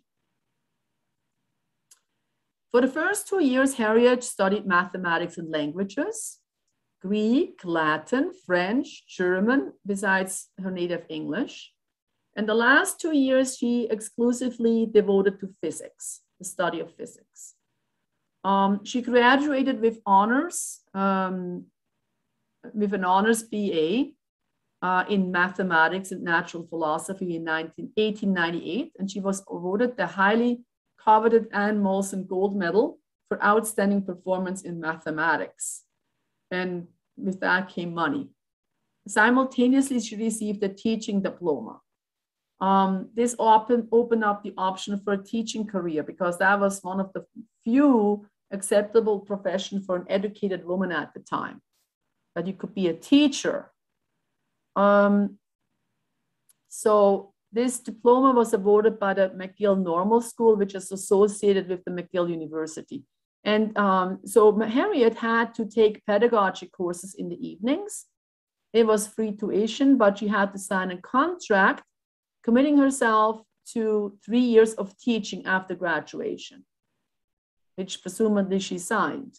For the first 2 years, Harriet studied mathematics and languages. Greek, Latin, French, German, besides her native English. And the last 2 years, she exclusively devoted to physics, the study of physics. She graduated with honors, with an honors BA in mathematics and natural philosophy in 1898, and she was awarded the highly coveted Anne Molson Gold Medal for outstanding performance in mathematics. And with that came money. Simultaneously, she received a teaching diploma. This opened up the option for a teaching career because that was one of the few acceptable professions for an educated woman at the time, that you could be a teacher. So this diploma was awarded by the McGill Normal School, which is associated with the McGill University. And so Harriet had to take pedagogy courses in the evenings. It was free tuition, but she had to sign a contract committing herself to 3 years of teaching after graduation, which presumably she signed.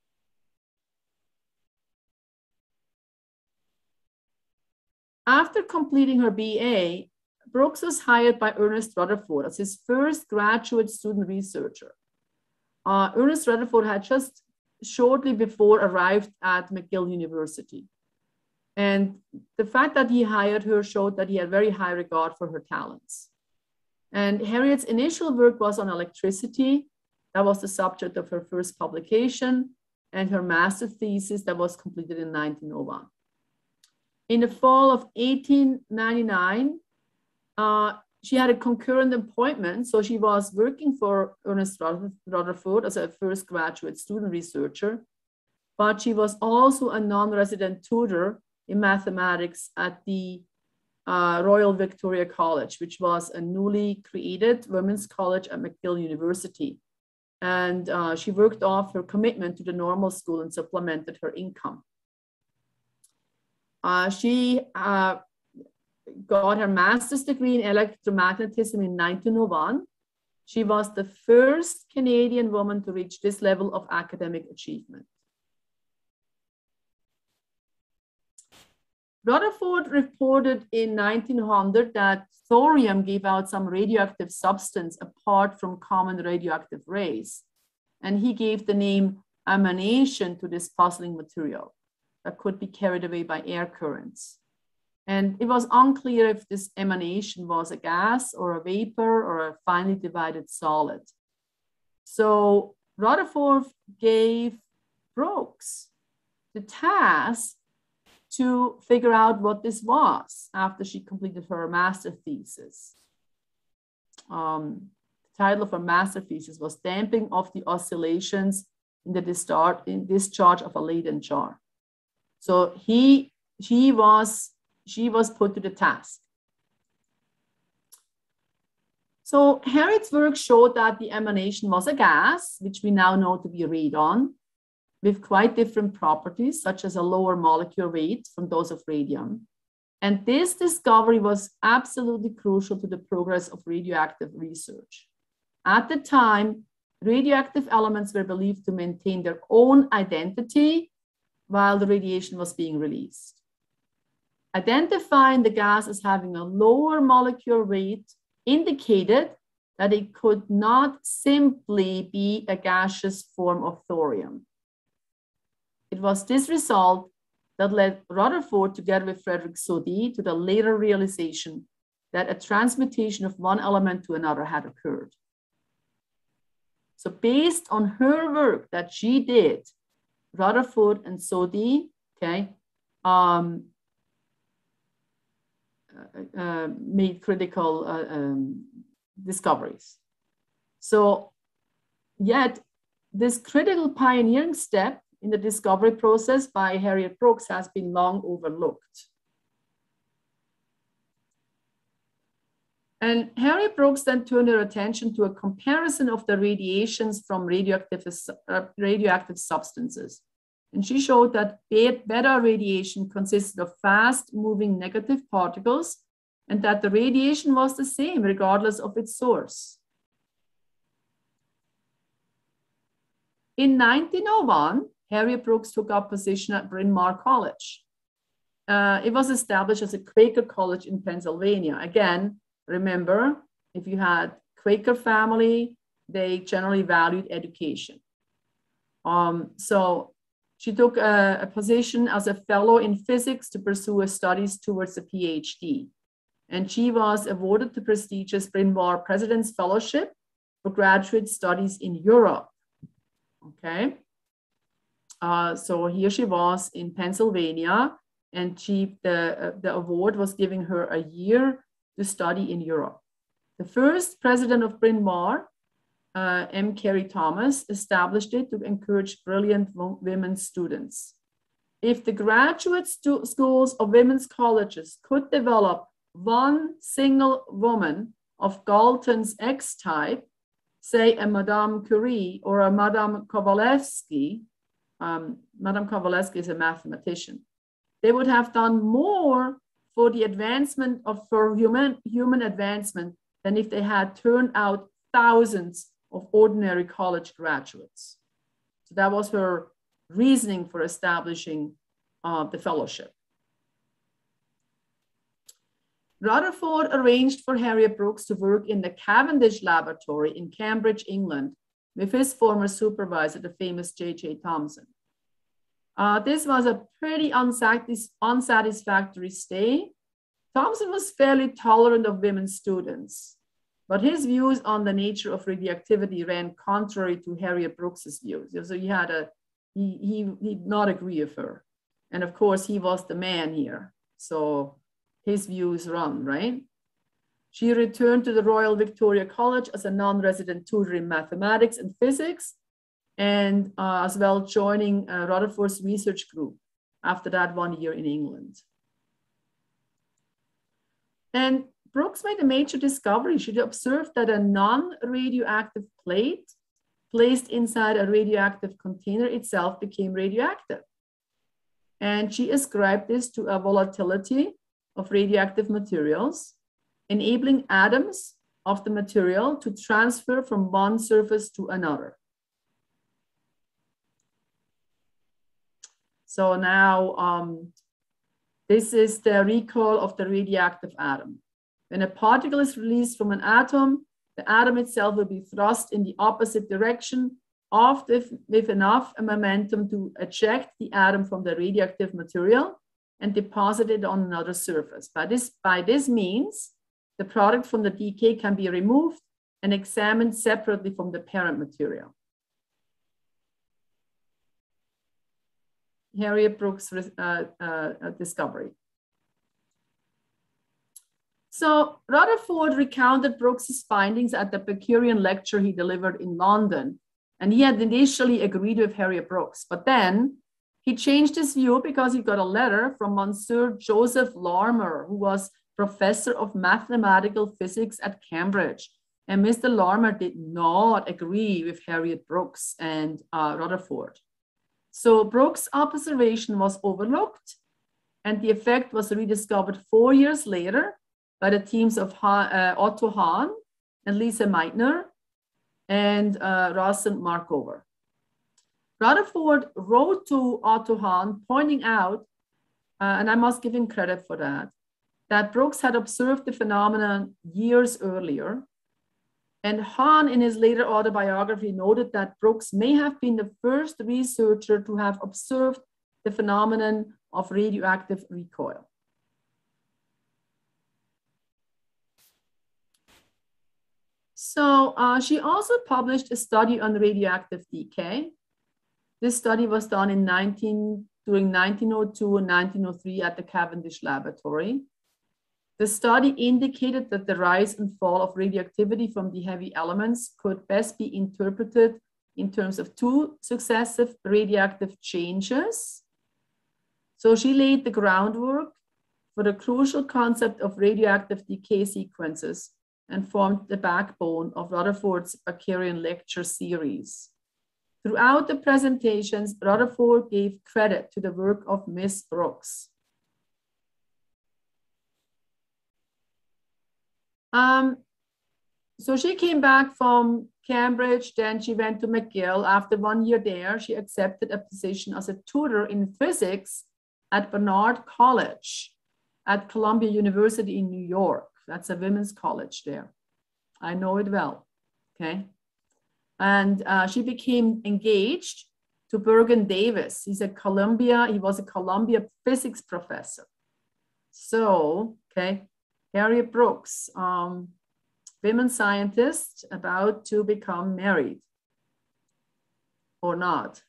After completing her BA, Brooks was hired by Ernest Rutherford as his first graduate student researcher. Ernest Rutherford had just shortly before arrived at McGill University. And the fact that he hired her showed that he had very high regard for her talents. And Harriet's initial work was on electricity. That was the subject of her first publication, and her master thesis that was completed in 1901. In the fall of 1899, she had a concurrent appointment, so she was working for Ernest Rutherford as a first graduate student researcher, but she was also a non-resident tutor in mathematics at the Royal Victoria College, which was a newly created women's college at McGill University. And she worked off her commitment to the normal school and supplemented her income. She got her master's degree in electromagnetism in 1901. She was the first Canadian woman to reach this level of academic achievement. Rutherford reported in 1900 that thorium gave out some radioactive substance apart from common radioactive rays. And he gave the name emanation to this puzzling material that could be carried away by air currents. And it was unclear if this emanation was a gas or a vapor or a finely divided solid. So Rutherford gave Brooks the task to figure out what this was after she completed her master thesis. The title of her master thesis was Damping of the Oscillations in the Discharge of a Leyden Jar. So she was put to the task. So Harriet's work showed that the emanation was a gas, which we now know to be radon, with quite different properties, such as a lower molecular weight from those of radium. And this discovery was absolutely crucial to the progress of radioactive research. At the time, radioactive elements were believed to maintain their own identity while the radiation was being released. Identifying the gas as having a lower molecular weight indicated that it could not simply be a gaseous form of thorium. It was this result that led Rutherford, together with Frederick Soddy, to the later realization that a transmutation of one element to another had occurred. So based on her work that she did, Rutherford and Soddy, made critical discoveries. So yet this critical pioneering step in the discovery process by Harriet Brooks has been long overlooked. And Harriet Brooks then turned her attention to a comparison of the radiations from radioactive substances. And she showed that beta radiation consisted of fast-moving negative particles and that the radiation was the same regardless of its source. In 1901, Harriet Brooks took up position at Bryn Mawr College. It was established as a Quaker college in Pennsylvania. Again, remember, if you had Quaker family, they generally valued education. So she took a position as a fellow in physics to pursue her studies towards a PhD. And she was awarded the prestigious Bryn Mawr President's Fellowship for graduate studies in Europe. Okay. So here she was in Pennsylvania, and the award was giving her a year to study in Europe. The first president of Bryn Mawr, M. Carey Thomas, established it to encourage brilliant women students. If the graduate schools of women's colleges could develop one single woman of Galton's X type, say a Madame Curie or a Madame Kovalevsky, Madame Kovalevsky is a mathematician, they would have done more for the advancement of human advancement than if they had turned out thousands of ordinary college graduates. So that was her reasoning for establishing the fellowship. Rutherford arranged for Harriet Brooks to work in the Cavendish Laboratory in Cambridge, England, with his former supervisor, the famous J.J. Thomson. This was a pretty unsatisfactory stay. Thomson was fairly tolerant of women students, but his views on the nature of radioactivity ran contrary to Harriet Brooks's views. So he did not agree with her. And of course, he was the man here. So his views run, right? She returned to the Royal Victoria College as a non-resident tutor in mathematics and physics, and as well joining Rutherford's research group after that 1 year in England. And Brooks made a major discovery. She observed that a non-radioactive plate placed inside a radioactive container itself became radioactive. And she ascribed this to a volatility of radioactive materials, enabling atoms of the material to transfer from one surface to another. So now this is the recall of the radioactive atom. When a particle is released from an atom, the atom itself will be thrust in the opposite direction, often with enough momentum to eject the atom from the radioactive material and deposit it on another surface. By this means, the product from the decay can be removed and examined separately from the parent material. Harriet Brooks' discovery. So Rutherford recounted Brooks's findings at the Picurian lecture he delivered in London, and he had initially agreed with Harriet Brooks, but then he changed his view because he got a letter from Monsieur Joseph Larmor, who was professor of mathematical physics at Cambridge, And Mr. Larmor did not agree with Harriet Brooks and Rutherford. So Brooks' observation was overlooked, and the effect was rediscovered 4 years later by the teams of Otto Hahn and Lisa Meitner and Rosen Markover. Rutherford wrote to Otto Hahn pointing out, and I must give him credit for that Brooks had observed the phenomenon years earlier. And Hahn, in his later autobiography, noted that Brooks may have been the first researcher to have observed the phenomenon of radioactive recoil. So she also published a study on radioactive decay. This study was done during 1902 and 1903 at the Cavendish Laboratory. The study indicated that the rise and fall of radioactivity from the heavy elements could best be interpreted in terms of two successive radioactive changes. So she laid the groundwork for the crucial concept of radioactive decay sequences and formed the backbone of Rutherford's Bakerian lecture series. Throughout the presentations, Rutherford gave credit to the work of Miss Brooks. So she came back from Cambridge, then she went to McGill. After 1 year there, she accepted a position as a tutor in physics at Barnard College at Columbia University in New York. That's a women's college there. I know it well, okay? And she became engaged to Bergen Davis. He was a Columbia physics professor. So, okay, Harriet Brooks, women scientist about to become married or not.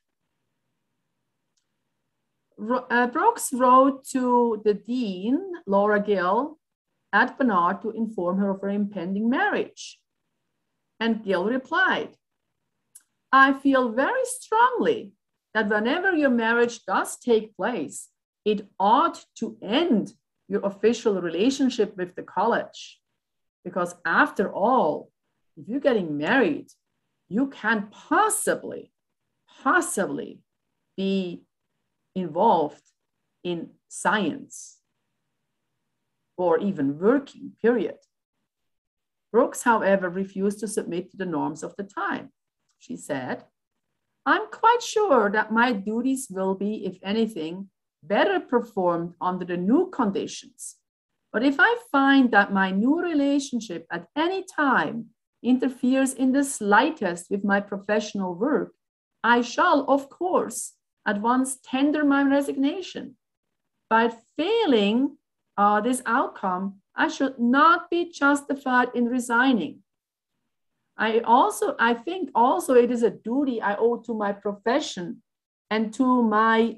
Brooks wrote to the dean, Laura Gill, at Barnard to inform her of her impending marriage. And Gill replied, I feel very strongly that whenever your marriage does take place, it ought to end your official relationship with the college. Because after all, if you're getting married, you can't possibly be involved in science or even working, period. Brooks, however, refused to submit to the norms of the time. She said, I'm quite sure that my duties will be, if anything, better performed under the new conditions. But if I find that my new relationship at any time interferes in the slightest with my professional work, I shall, of course, at once tender my resignation. By failing this outcome, I should not be justified in resigning. I think also it is a duty I owe to my profession and to my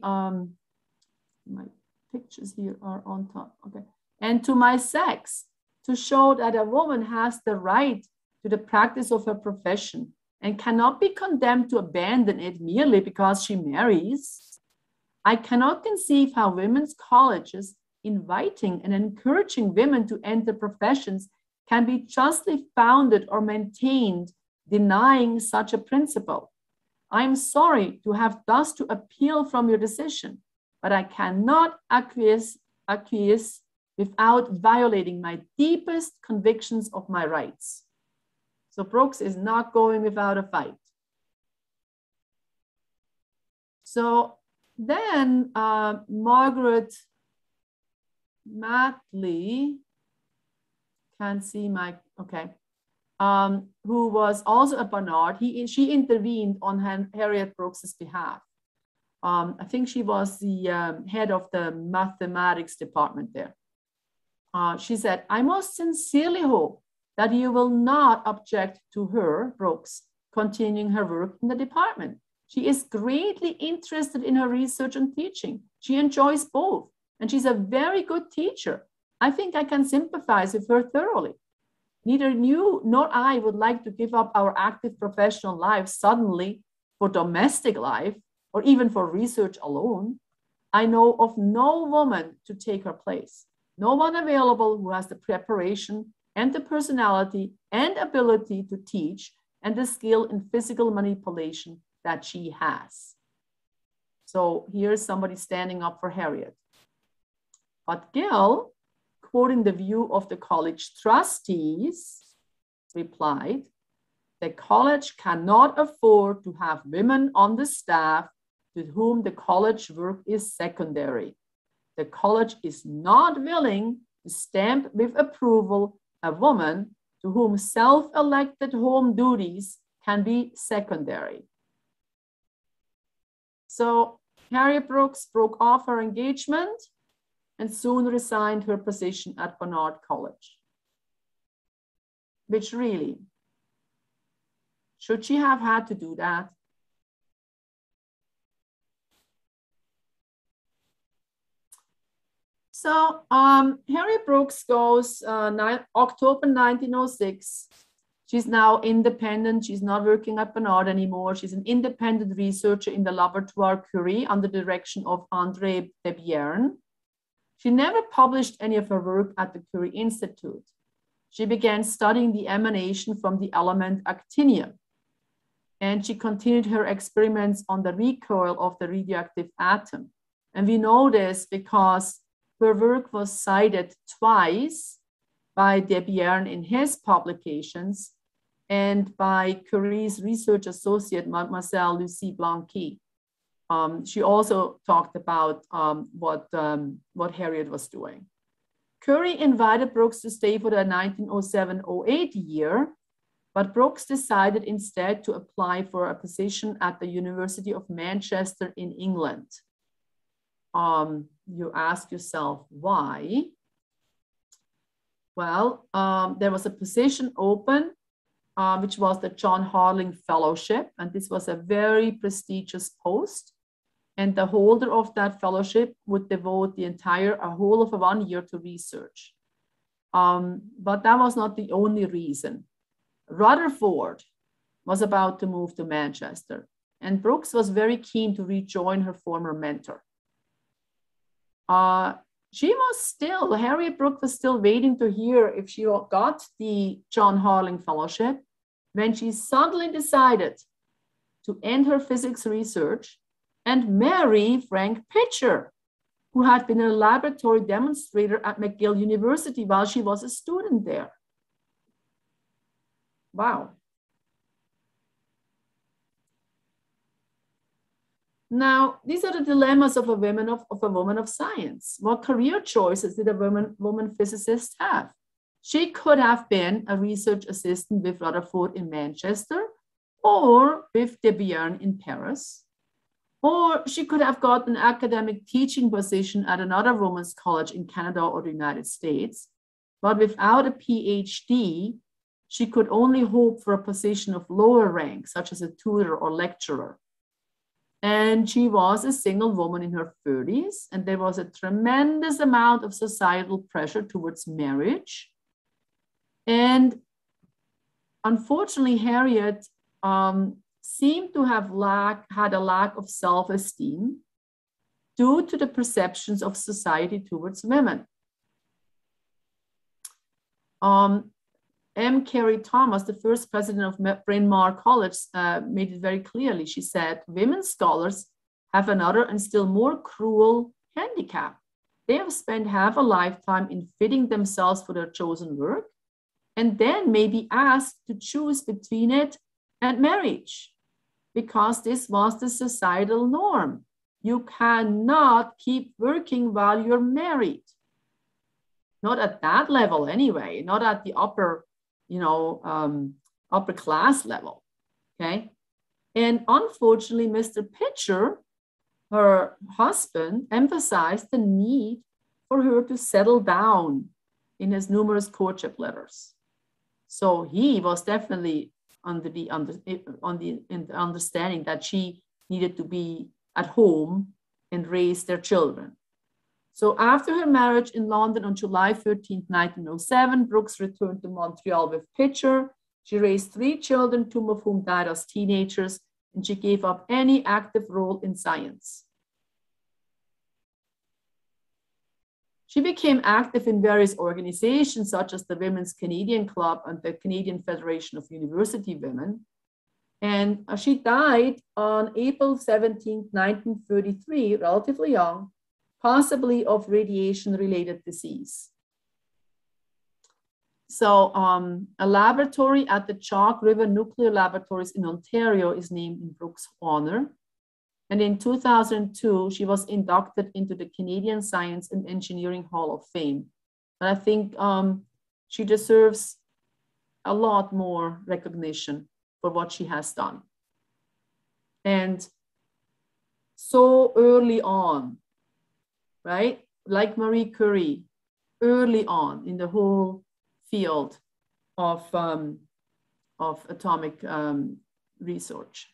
pictures here are on top, okay, and to my sex, to show that a woman has the right to the practice of her profession and cannot be condemned to abandon it merely because she marries. I cannot conceive how women's colleges inviting and encouraging women to enter professions can be justly founded or maintained denying such a principle. I am sorry to have thus to appeal from your decision, but I cannot acquiesce without violating my deepest convictions of my rights. So Brooks is not going without a fight. So then Margaret Matley, can't see my, okay, who was also at Barnard, she intervened on Harriet Brooks's behalf. I think she was the head of the mathematics department there. She said, I most sincerely hope that you will not object to her, Brooks, continuing her work in the department. She is greatly interested in her research and teaching. She enjoys both, and she's a very good teacher. I think I can sympathize with her thoroughly. Neither you nor I would like to give up our active professional life suddenly for domestic life or even for research alone. I know of no woman to take her place, no one available who has the preparation and the personality and ability to teach and the skill in physical manipulation that she has. So here's somebody standing up for Harriet. But Gill, quoting the view of the college trustees, replied, the college cannot afford to have women on the staff to whom the college work is secondary. The college is not willing to stamp with approval a woman to whom self-elected home duties can be secondary. So Harriet Brooks broke off her engagement and soon resigned her position at Barnard College. Which really, should she have had to do that? So Harriet Brooks goes October 1906. She's now independent. She's not working at Barnard anymore. She's an independent researcher in the Laboratoire Curie under the direction of André Debierne. She never published any of her work at the Curie Institute. She began studying the emanation from the element actinium. And she continued her experiments on the recoil of the radioactive atom. And we know this because her work was cited twice by Debierne in his publications and by Curie's research associate, Mademoiselle Lucie Blanqui. She also talked about what Harriet was doing. Curie invited Brooks to stay for the 1907-08 year, but Brooks decided instead to apply for a position at the University of Manchester in England. You ask yourself, why? Well, there was a position open, which was the John Harling Fellowship, and this was a very prestigious post. And the holder of that fellowship would devote the whole of 1 year to research. But that was not the only reason. Rutherford was about to move to Manchester, and Brooks was very keen to rejoin her former mentor. Harriet Brooks was still waiting to hear if she got the John Harling Fellowship when she suddenly decided to end her physics research and marry Frank Pitcher, who had been a laboratory demonstrator at McGill University while she was a student there. Wow. Now, these are the dilemmas of a woman of science. What career choices did a woman physicist have? She could have been a research assistant with Rutherford in Manchester or with Debierne in Paris. Or she could have got an academic teaching position at another women's college in Canada or the United States. But without a PhD, she could only hope for a position of lower rank, such as a tutor or lecturer. And she was a single woman in her 30s, and there was a tremendous amount of societal pressure towards marriage. And unfortunately, Harriet seemed to have had a lack of self-esteem due to the perceptions of society towards women. M. Carey Thomas, the first president of Bryn Mawr College, made it very clearly. She said, women scholars have another and still more cruel handicap. They have spent half a lifetime in fitting themselves for their chosen work and then may be asked to choose between it and marriage, because this was the societal norm. You cannot keep working while you're married. Not at that level anyway, not at the upper class level, okay? And unfortunately, Mr. Pitcher, her husband, emphasized the need for her to settle down in his numerous courtship letters. So he was definitely under the understanding that she needed to be at home and raise their children. So after her marriage in London on July 13, 1907, Brooks returned to Montreal with Pitcher. She raised 3 children, 2 of whom died as teenagers, and she gave up any active role in science. She became active in various organizations such as the Women's Canadian Club and the Canadian Federation of University Women. And she died on April 17, 1933, relatively young, possibly of radiation-related disease. So a laboratory at the Chalk River Nuclear Laboratories in Ontario is named in Brooks' honor. And in 2002, she was inducted into the Canadian Science and Engineering Hall of Fame. And I think she deserves a lot more recognition for what she has done. And so early on, right? Like Marie Curie, early on in the whole field of atomic research.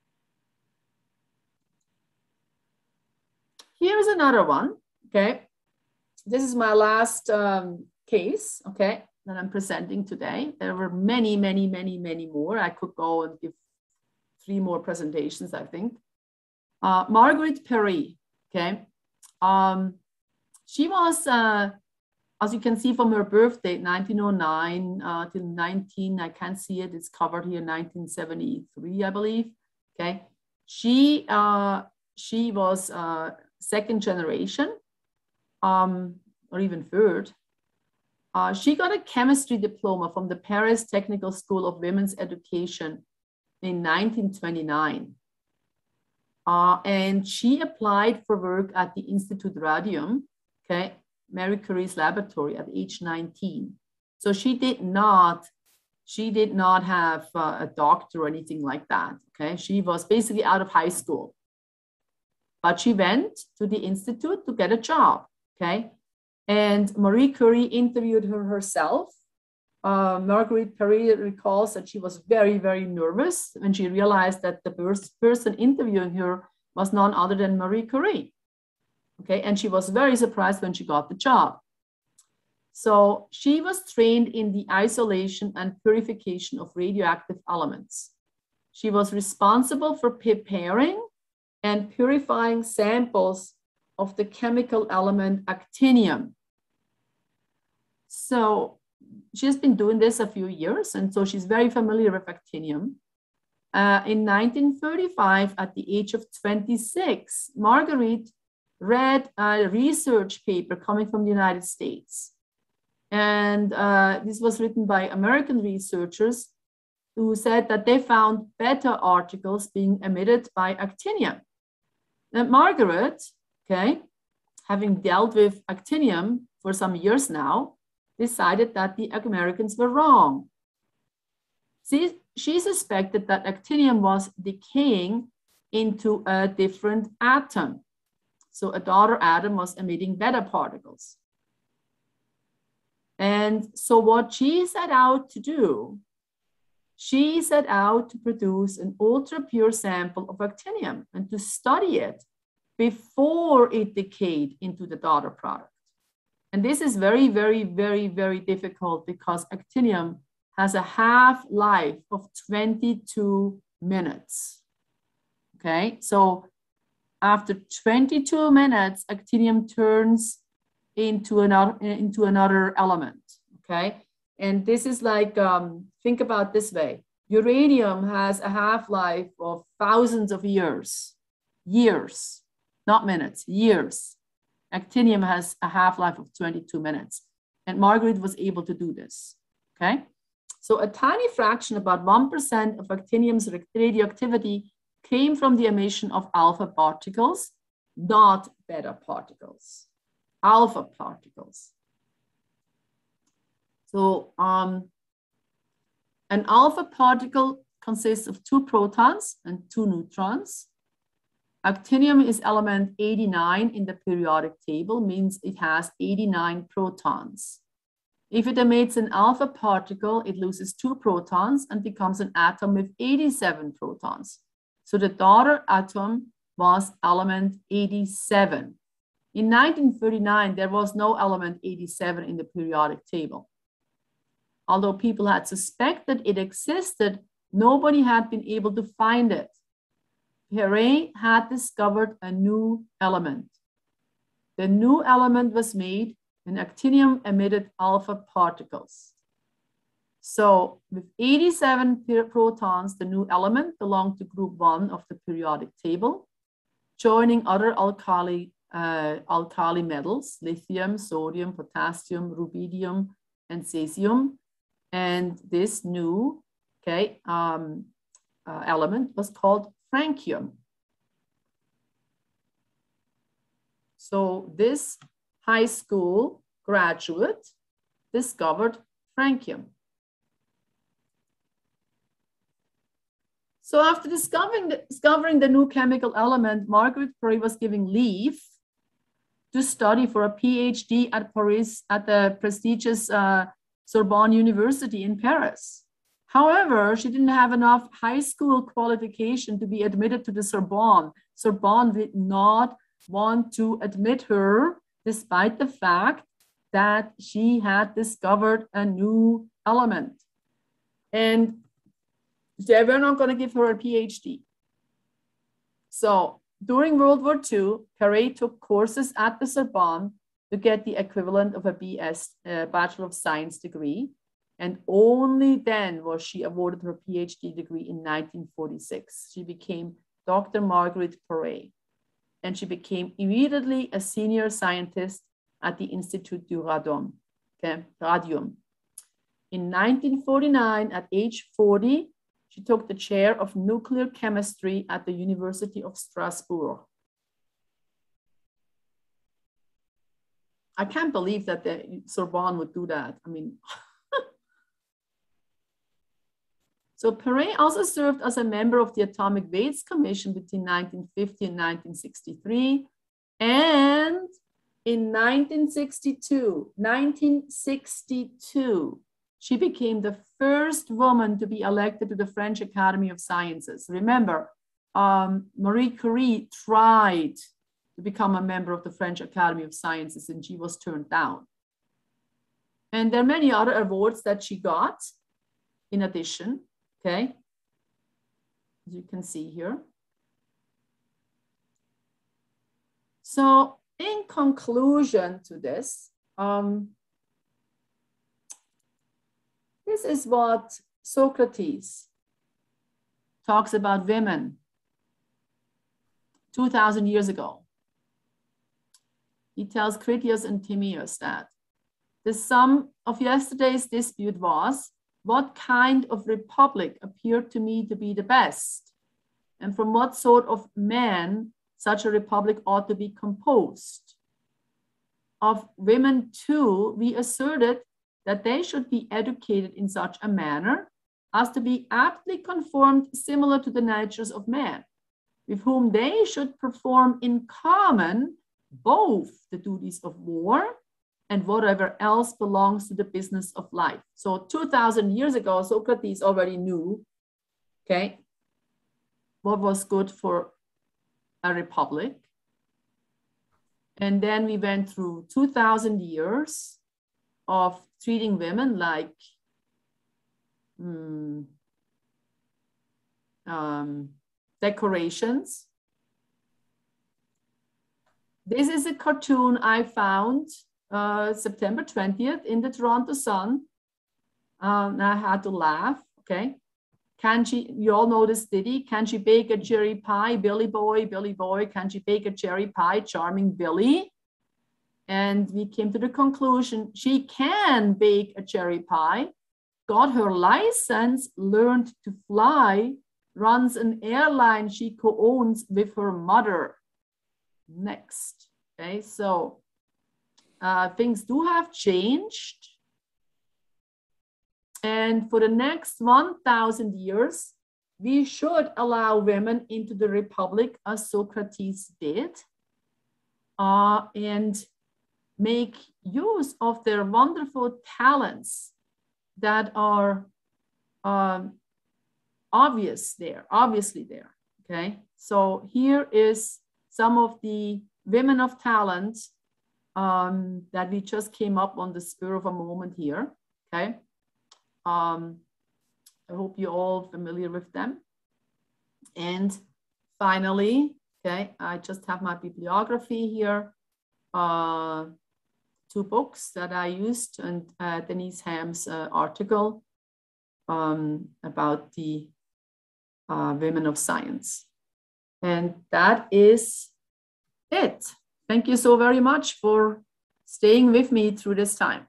Here's another one, okay? This is my last case, okay, that I'm presenting today. There were many, many, many, many more. I could go and give 3 more presentations, I think. Marguerite Perry, okay? She was, as you can see from her birth date, 1909 till I can't see it, it's covered here, 1973, I believe, okay? She was second generation, or even third. She got a chemistry diploma from the Paris Technical School of Women's Education in 1929. And she applied for work at the Institut Radium, okay, Marie Curie's laboratory at age 19. So she did not have a doctor or anything like that, okay? She was basically out of high school. But she went to the institute to get a job, okay? And Marie Curie interviewed her herself. Marguerite Perry recalls that she was very, very nervous when she realized that the person interviewing her was none other than Marie Curie, okay? And she was very surprised when she got the job. So she was trained in the isolation and purification of radioactive elements. She was responsible for preparing and purifying samples of the chemical element actinium. So she's been doing this a few years, and so she's very familiar with actinium. In 1935, at the age of 26, Marguerite read a research paper coming from the United States. And this was written by American researchers who said that they found beta particles being emitted by actinium. And Margaret, okay, having dealt with actinium for some years now, decided that the Americans were wrong. She suspected that actinium was decaying into a different atom. So a daughter atom was emitting beta particles. And so what she set out to do, she set out to produce an ultra pure sample of actinium and to study it before it decayed into the daughter product. And this is very, very, very, very difficult because actinium has a half-life of 22 minutes. Okay, so after 22 minutes, actinium turns into another element. Okay, and this is like, think about this way. Uranium has a half-life of thousands of years, not minutes, years. Actinium has a half-life of 22 minutes. And Margaret was able to do this, okay? So a tiny fraction, about 1% of actinium's radioactivity came from the emission of alpha particles, not beta particles, alpha particles. So an alpha particle consists of 2 protons and 2 neutrons. Actinium is element 89 in the periodic table, means it has 89 protons. If it emits an alpha particle, it loses 2 protons and becomes an atom with 87 protons. So the daughter atom was element 87. In 1939, there was no element 87 in the periodic table. Although people had suspected it existed, nobody had been able to find it. Perret had discovered a new element. The new element was made when actinium emitted alpha particles. So with 87 protons, the new element belonged to group 1 of the periodic table, joining other alkali metals, lithium, sodium, potassium, rubidium, and cesium. And this new element was called francium. So this high school graduate discovered francium. So after discovering the new chemical element, Marguerite Curie was given leave to study for a PhD at Paris at the prestigious Sorbonne University in Paris. However, she didn't have enough high school qualification to be admitted to the Sorbonne. Sorbonne did not want to admit her, despite the fact that she had discovered a new element. And they were not going to give her a PhD. So during World War II, Curie took courses at the Sorbonne to get the equivalent of a BS, Bachelor of Science degree. And only then was she awarded her PhD degree in 1946. She became Dr. Marguerite Curie. And she became immediately a senior scientist at the Institut du Radium. Radium. In 1949, at age 40, she took the chair of nuclear chemistry at the University of Strasbourg. I can't believe that the Sorbonne would do that. I mean, so Perret also served as a member of the Atomic Weights Commission between 1950 and 1963. And in 1962, she became the first woman to be elected to the French Academy of Sciences. Remember, Marie Curie tried to become a member of the French Academy of Sciences and she was turned down. And there are many other awards that she got in addition, okay, as you can see here. So in conclusion to this, this is what Socrates talks about women 2,000 years ago. He tells Critias and Timaeus that the sum of yesterday's dispute was, what kind of republic appeared to me to be the best, and from what sort of man such a republic ought to be composed. Of women too, we asserted that they should be educated in such a manner as to be aptly conformed similar to the natures of men, with whom they should perform in common both the duties of war and whatever else belongs to the business of life. So 2,000 years ago, Socrates already knew, okay, what was good for a republic. And then we went through 2,000 years of treating women like decorations. This is a cartoon I found September 20th in the Toronto Sun. I had to laugh, okay. You all know this ditty, can she bake a cherry pie? Billy boy, can she bake a cherry pie? Charming Billy. And we came to the conclusion, she can bake a cherry pie, got her license, learned to fly, runs an airline she co-owns with her mother. Next, okay, so things do have changed. And for the next 1,000 years, we should allow women into the republic as Socrates did, and make use of their wonderful talents that are obviously there, okay? So here is some of the women of talent that we just came up on the spur of a moment here, okay? I hope you're all familiar with them. And finally, okay, I just have my bibliography here. two books that I used, and Denise Ham's article about the women of science. And that is it. Thank you so very much for staying with me through this time.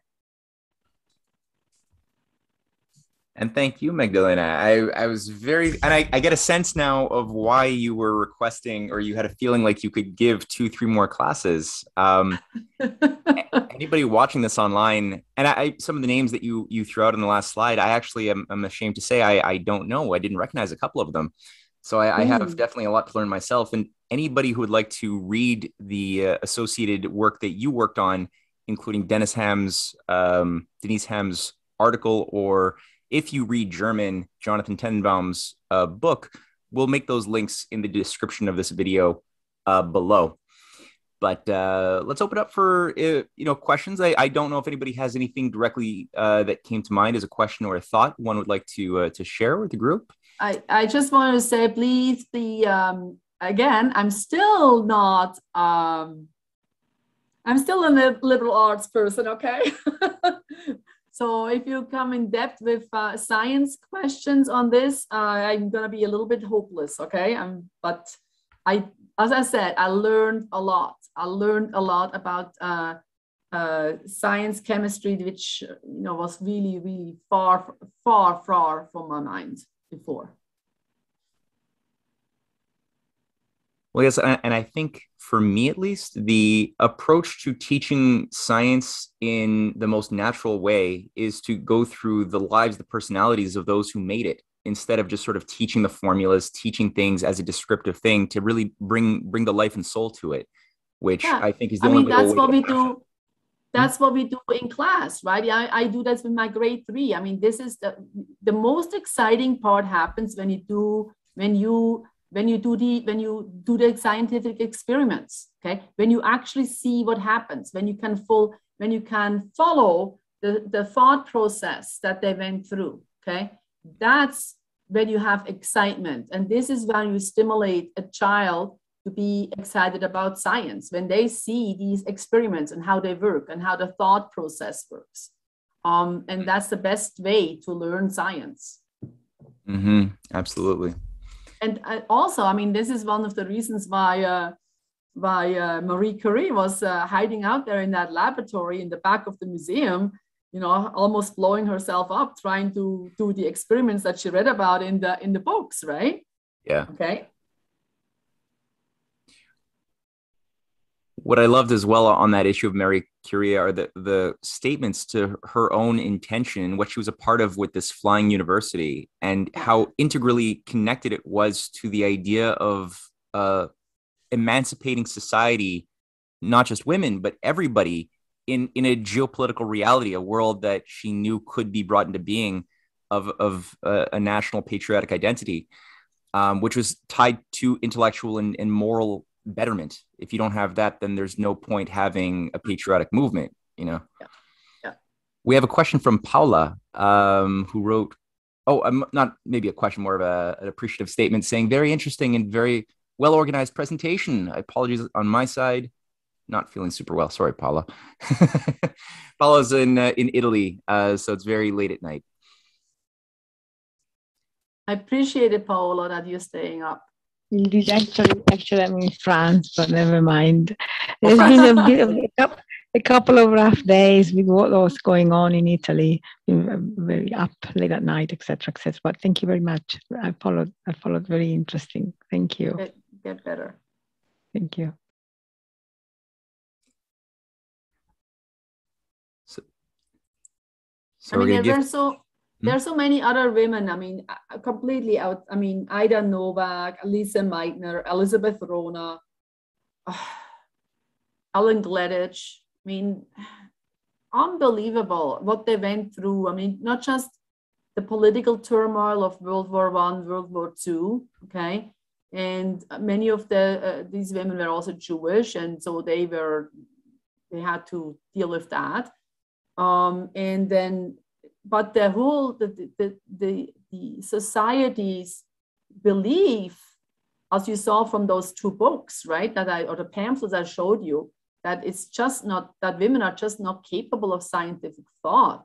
And thank you, Magdalena. I was very, and I get a sense now of why you were requesting, or you had a feeling like you could give 2-3 more classes. Anybody watching this online, and some of the names that you threw out in the last slide, I actually am ashamed to say I don't know. I didn't recognize a couple of them. So I have definitely a lot to learn myself. And anybody who would like to read the associated work that you worked on, including Denise Ham's article, or if you read German, Jonathan Tenenbaum's book, we'll make those links in the description of this video below. But let's open up for questions. I don't know if anybody has anything directly that came to mind as a question or a thought one would like to share with the group. I just want to say, please, again, I'm still not. I'm still a liberal arts person, okay? So if you come in depth with science questions on this, I'm gonna be a little bit hopeless, okay? But as I said, I learned a lot. I learned a lot about science, chemistry, which was really, really far from my mind before. Well, yes, and I think for me at least, the approach to teaching science in the most natural way is to go through the lives, the personalities of those who made it, instead of just sort of teaching the formulas, teaching things as a descriptive thing, to really bring the life and soul to it, which I think is the only way. That's what we do. That's what we do in class, right? I do that with my grade 3. I mean, this is the most exciting part happens when you do the scientific experiments, okay? When you actually see what happens, when you can follow the thought process that they went through, okay? That's when you have excitement. And this is when you stimulate a child to be excited about science, when they see these experiments and how they work and how the thought process works. And that's the best way to learn science. Absolutely. And also, I mean, this is one of the reasons why Marie Curie was hiding out there in that laboratory in the back of the museum, almost blowing herself up, trying to do the experiments that she read about in the books, right? Yeah. Okay. What I loved as well on that issue of Marie Curie are the statements to her own intention, what she was a part of with this flying university, and how integrally connected it was to the idea of emancipating society, not just women, but everybody in a geopolitical reality, a world that she knew could be brought into being of a national patriotic identity, which was tied to intellectual and moral betterment. If you don't have that, then there's no point having a patriotic movement, Yeah. We have a question from Paula, who wrote, not maybe a question, more of an appreciative statement, saying, very interesting and very well-organized presentation. I apologize on my side, not feeling super well. Sorry, Paula. Paula's in Italy, so it's very late at night. I appreciate it, Paola, that you're staying up. It is actually I'm in France, but never mind. There's been a couple of rough days with what was going on in Italy. Been very up late at night, etc., etc. But thank you very much. I followed very interesting. Thank you. Get better. Thank you. There are so many other women. I mean, completely out. I mean, Ida Novak, Lisa Meitner, Elizabeth Rona, Ellen Gleditch. I mean, unbelievable what they went through. I mean, not just the political turmoil of World War I, World War II, okay? And many of these women were also Jewish, and so they had to deal with that. And then, but the whole the society's belief, as you saw from those two books, right, or the pamphlets I showed you, that it's just not, that women are just not capable of scientific thought.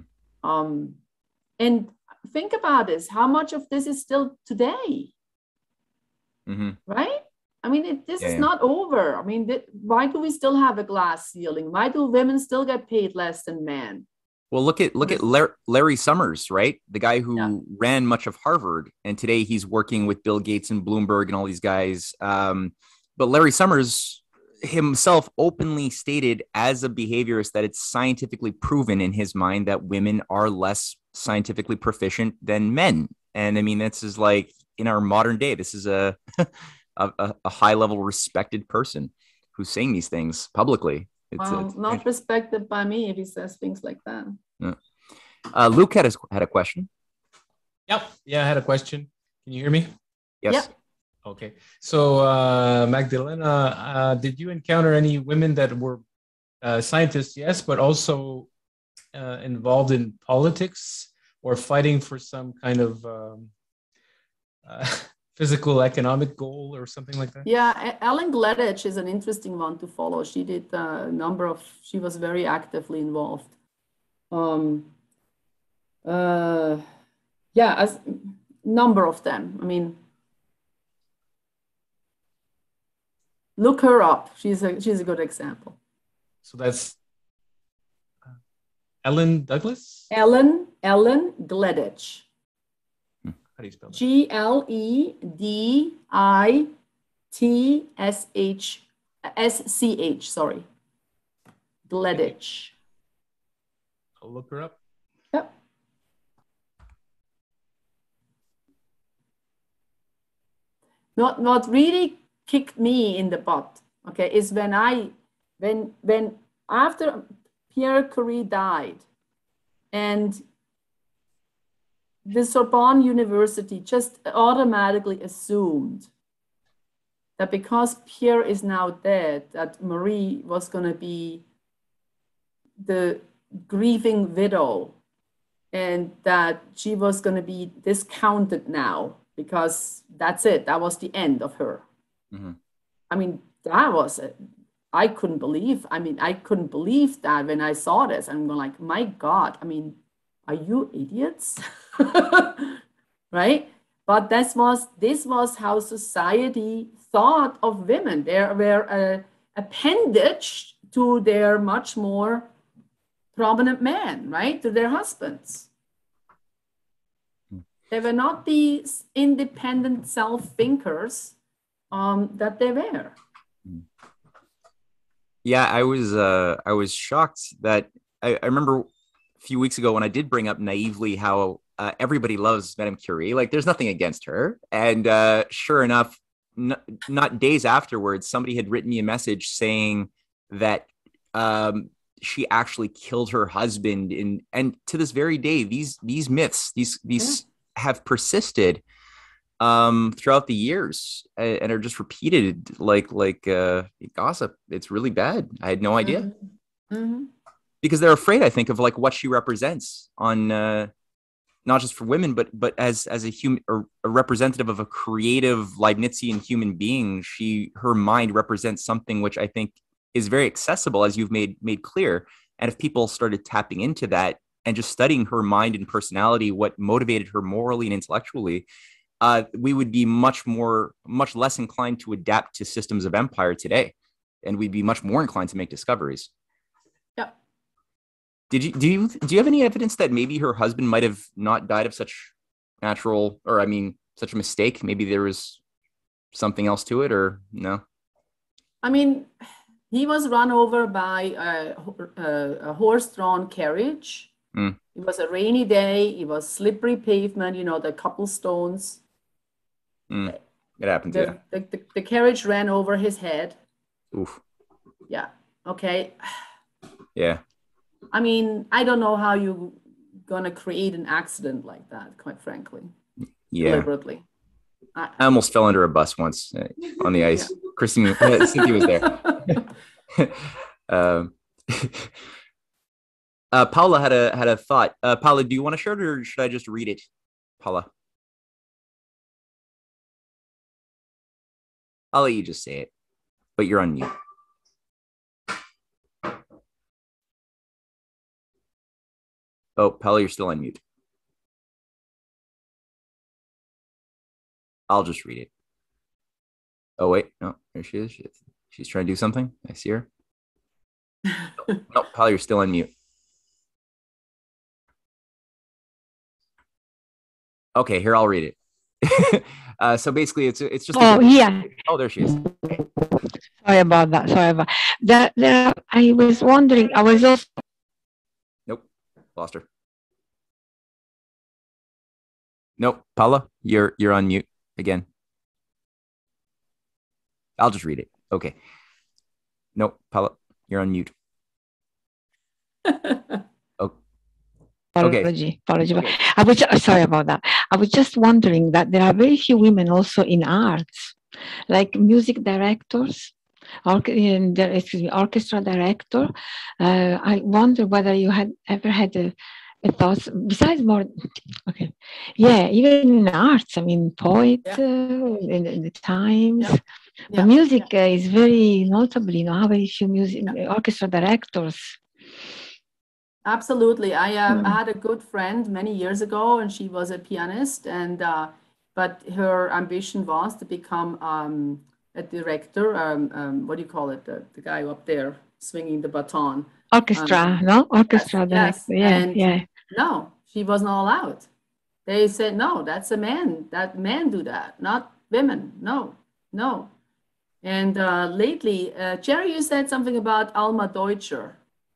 And think about this, how much of this is still today, right? I mean, this is not over. I mean, why do we still have a glass ceiling? Why do women still get paid less than men? Well, look at Larry Summers, right? The guy who ran much of Harvard, and today he's working with Bill Gates and Bloomberg and all these guys. But Larry Summers himself openly stated as a behaviorist that it's scientifically proven in his mind that women are less scientifically proficient than men. And I mean, this is like in our modern day, this is a high level respected person who's saying these things publicly. It's not respected by me if he says things like that. Yeah. Luke had a question. Yep. Yeah, I had a question. Can you hear me? Yes. Yep. Okay. So, Magdalena, did you encounter any women that were scientists? Yes, but also involved in politics or fighting for some kind of physical economic goal or something like that? Yeah, Ellen Gleditsch is an interesting one to follow. She did she was very actively involved. As number of them. I mean, look her up. She's a good example. So that's Ellen Douglas? Ellen Gleditsch. How do you spell that? Gleditsch. Sorry. Gleditsch. I'll look her up. Yep. What really kicked me in the butt, okay, is when after Pierre Curie died, and the Sorbonne University just automatically assumed that because Pierre is now dead, that Marie was going to be the grieving widow and that she was going to be discounted now because that's it. That was the end of her. I mean, that was it. I couldn't believe that when I saw this. I'm going like, my God, I mean, are you idiots? Right? But this was how society thought of women. They were an appendage to their much more prominent men, right? To their husbands. They were not these independent self-thinkers that they were. Yeah, I was shocked that I remember a few weeks ago when I did bring up naively how everybody loves Madame Curie. Like, there's nothing against her. And sure enough, not days afterwards, somebody had written me a message saying that she actually killed her husband. And to this very day, these myths, these have persisted throughout the years and are just repeated like gossip. It's really bad. I had no idea. Because they're afraid, I think, of like what she represents on not just for women, but as a human or a representative of a creative Leibnizian human being. Her mind represents something which I think is very accessible, as you've made clear. And if people started tapping into that and just studying her mind and personality, what motivated her morally and intellectually, we would be much less inclined to adapt to systems of empire today, and we'd be much more inclined to make discoveries. Yep. Do you have any evidence that maybe her husband might have not died of such such a mistake? Maybe there was something else to it, or no? I mean, he was run over by a horse-drawn carriage. It was a rainy day. It was slippery pavement, the cobblestones. It happened, the carriage ran over his head. Oof. Yeah. Okay. Yeah. I mean, I don't know how you're going to create an accident like that, quite frankly. Yeah. Deliberately. I almost fell under a bus once on the ice. Yeah. Cynthia was there. Paula had a thought. Paula, do you want to share it, or should I just read it? Paula, I'll let you just say it, but you're on mute. Oh, Paula, you're still on mute. I'll just read it. Oh, wait. No, there she is. She's trying to do something. I see her. No, Paula, you're still on mute. Okay, here, I'll read it. So basically, it's just. Yeah. Oh, there she is. Sorry about that. Sorry about that. I was wondering. I was also. Nope, lost her. Nope, Paula, you're on mute again. I'll just read it. Okay. Nope, Paula, you're on mute. Apology. Okay. I was sorry about that. I was just wondering that there are very few women also in arts, like music directors, orchestra director. I wonder whether you had ever had a thoughts besides more. Okay, yeah, even in arts. I mean, poet in the times. Yeah. But music is very notable. You know, how very few orchestra directors. Absolutely. I had a good friend many years ago, and she was a pianist, and but her ambition was to become a director. What do you call it? The guy up there swinging the baton. Orchestra, no? Orchestra director. Yes. Yeah. No, she was not allowed. They said, no, that's a man. That men do that, not women. No. And lately, Jerry, you said something about Alma Deutscher.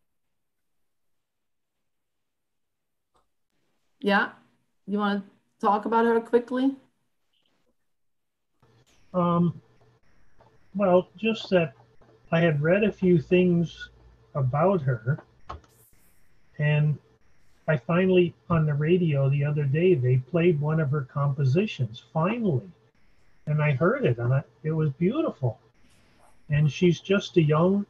Yeah, you want to talk about her quickly? Well, just that I had read a few things about her, and I finally, on the radio the other day, they played one of her compositions, finally, and I heard it, and it was beautiful. And she's just a young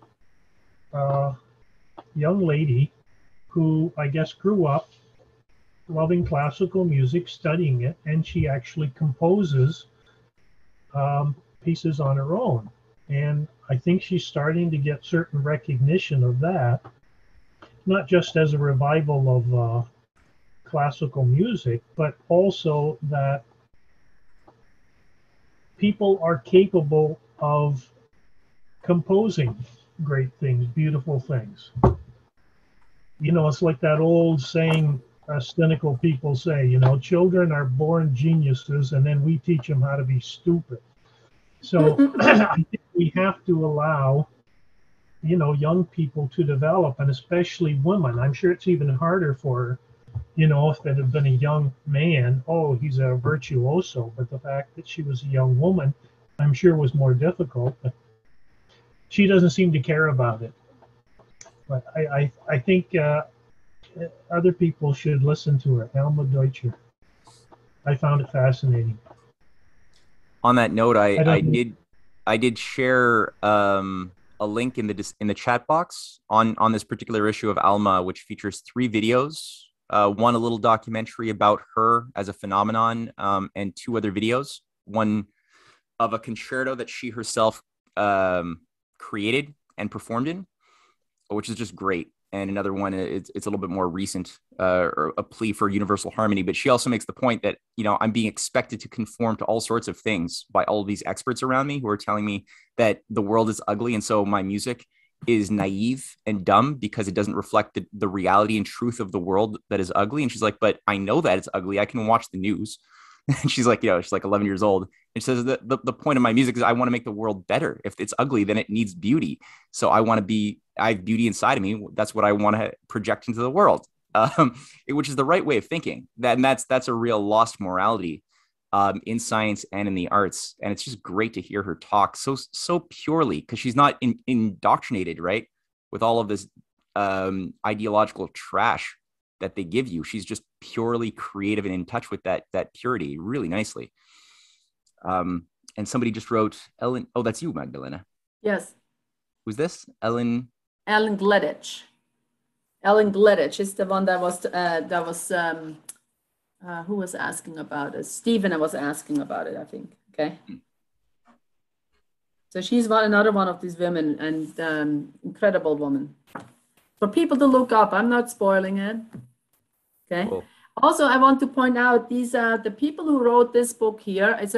lady who I guess grew up loving classical music, studying it, and she actually composes pieces on her own. And I think she's starting to get certain recognition of that, not just as a revival of classical music, but also that people are capable of composing great things, beautiful things. You know, it's like that old saying, cynical people say, you know, children are born geniuses and then we teach them how to be stupid. So I think we have to allow, you know, young people to develop, and especially women. I'm sure it's even harder for, you know, if it had been a young man, oh, he's a virtuoso. But the fact that she was a young woman, I'm sure was more difficult. But she doesn't seem to care about it. But I think other people should listen to her, Alma Deutscher. I found it fascinating. On that note, I did share a link in the chat box on this particular issue of Alma, which features 3 videos. One, a little documentary about her as a phenomenon, and 2 other videos. One of a concerto that she herself created and performed in, which is just great. And another one, it's a little bit more recent, or a plea for universal harmony. But she also makes the point that, you know, I'm being expected to conform to all sorts of things by all of these experts around me who are telling me that the world is ugly. And so my music is naive and dumb because it doesn't reflect the reality and truth of the world that is ugly. And she's like, but I know that it's ugly. I can watch the news. And she's like, you know, she's like 11 years old. And she says that the point of my music is I want to make the world better. If it's ugly, then it needs beauty. So I have beauty inside of me. That's what I want to project into the world, which is the right way of thinking. That's a real lost morality in science and in the arts. And it's just great to hear her talk so purely, because she's not indoctrinated, right, with all of this ideological trash that they give you. She's just purely creative and in touch with that purity really nicely. And somebody just wrote, Ellen. Oh, that's you, Magdalena. Yes. Who's this? Ellen Gleditsch. Ellen Gleditsch is the one that was who was asking about it? Stephen was asking about it, I think. Okay. So she's another one of these women, and incredible woman. For people to look up. I'm not spoiling it. Okay. Cool. Also, I want to point out these are the people who wrote this book here. It's a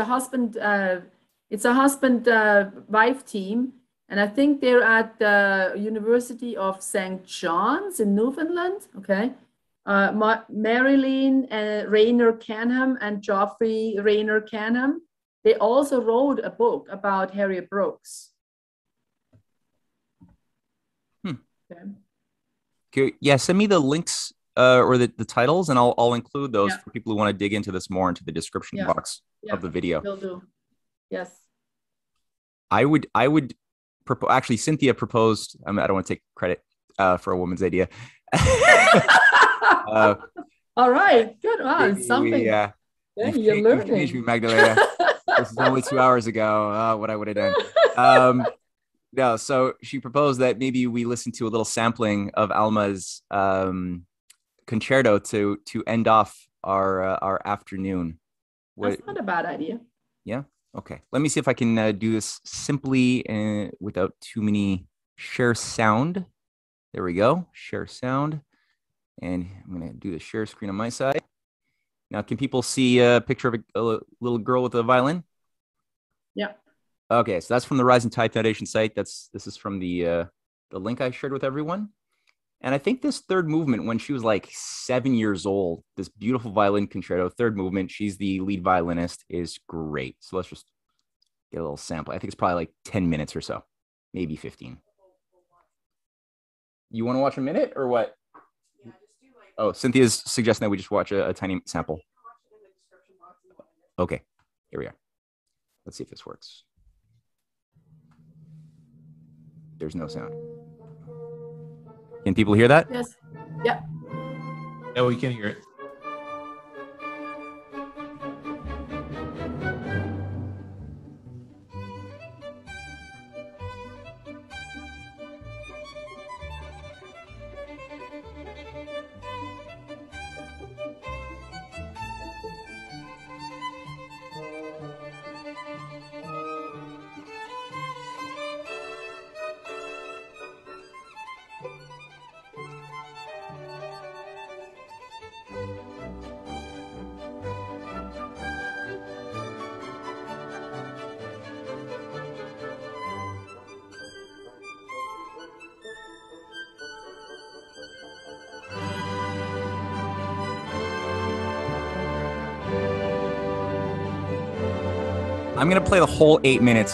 husband-wife team, and I think they're at the University of St. John's in Newfoundland. Okay, Marilyn Rayner Canham and Geoffrey Rayner Canham. They also wrote a book about Harriet Brooks. Okay. Yeah, send me the links or the titles, and I'll include those for people who want to dig into this more into the description box of the video. Will do. Yes. I would actually, Cynthia proposed. I don't want to take credit for a woman's idea. All right, good on something. Yeah, you're learning. You've changed me, Magdalena. This is only 2 hours ago. What I would have done. No, so she proposed that maybe we listen to a little sampling of Alma's concerto to end off our afternoon. That's not a bad idea. Yeah. Okay. Let me see if I can do this simply without too many share sound. There we go. Share sound. And I'm going to do the share screen on my side. Now, can people see a picture of a little girl with a violin? Yeah. Okay. So that's from the Rising Tide Foundation site. This is from the link I shared with everyone. And I think this third movement, when she was like 7 years old, this beautiful violin concerto, third movement, she's the lead violinist, is great. So let's just get a little sample. I think it's probably like 10 minutes or so, maybe 15. You want to watch a minute or what? Yeah, just do like. Oh, Cynthia's suggesting that we just watch a tiny sample. Okay, here we are. Let's see if this works. There's no sound. Can people hear that? Yes. Yeah. Yeah, we can hear it. I'm going to play the whole 8 minutes.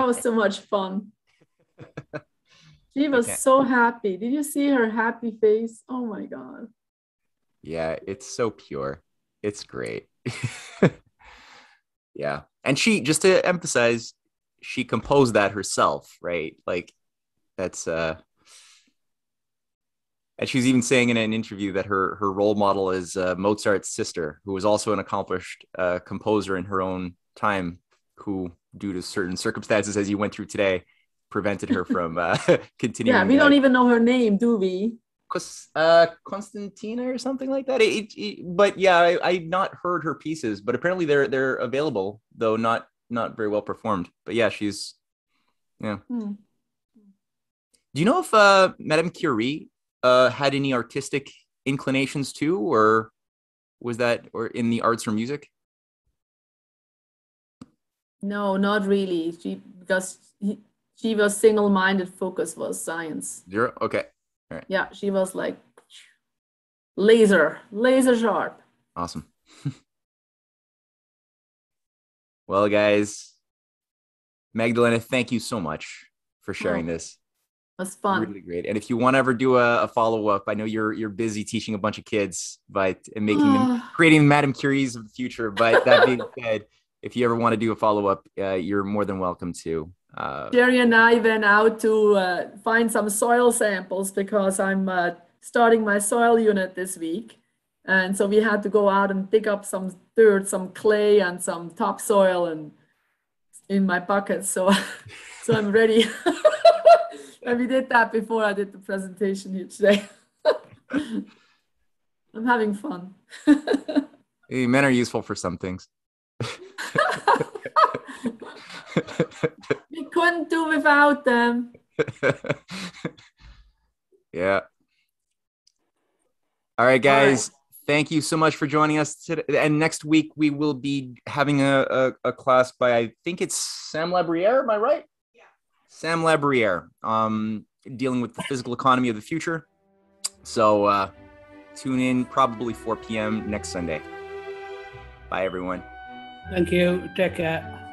was so much fun. She was so happy. Did you see her happy face? Oh my God. Yeah, it's so pure. It's great. Yeah. And she, just to emphasize, she composed that herself, right? Like that's and she was even saying in an interview that her role model is Mozart's sister, who was also an accomplished composer in her own time, who, due to certain circumstances, as you went through today, prevented her from continuing. Yeah, we don't even know her name, do we? Constantina or something like that. But yeah, I've not heard her pieces, but apparently they're available, though not very well performed. But yeah, she's yeah. Do you know if Madame Curie had any artistic inclinations too, or was that or in the arts or music? No, not really. She was single-minded. Focus was science. Zero. Okay. All right. Yeah, she was like laser sharp. Awesome. Well, guys, Magdalena, thank you so much for sharing this. It was fun. Really great. And if you want to ever do a follow-up, I know you're busy teaching a bunch of kids, but and making them creating Madame Curies of the future. But that being said, if you ever want to do a follow-up, you're more than welcome to. Jerry and I went out to find some soil samples because I'm starting my soil unit this week. And so we had to go out and pick up some dirt, some clay and some topsoil and in my bucket. So I'm ready. And we did that before I did the presentation here today. I'm having fun. Hey, men are useful for some things. We couldn't do without them. Yeah. All right, guys. Thank you so much for joining us today. And next week we will be having a class by, I think it's Sam Labriere. Am I right? Yeah. Sam Labriere, dealing with the physical economy of the future. So tune in probably 4 p.m. next Sunday. Bye, everyone. Thank you. Take care.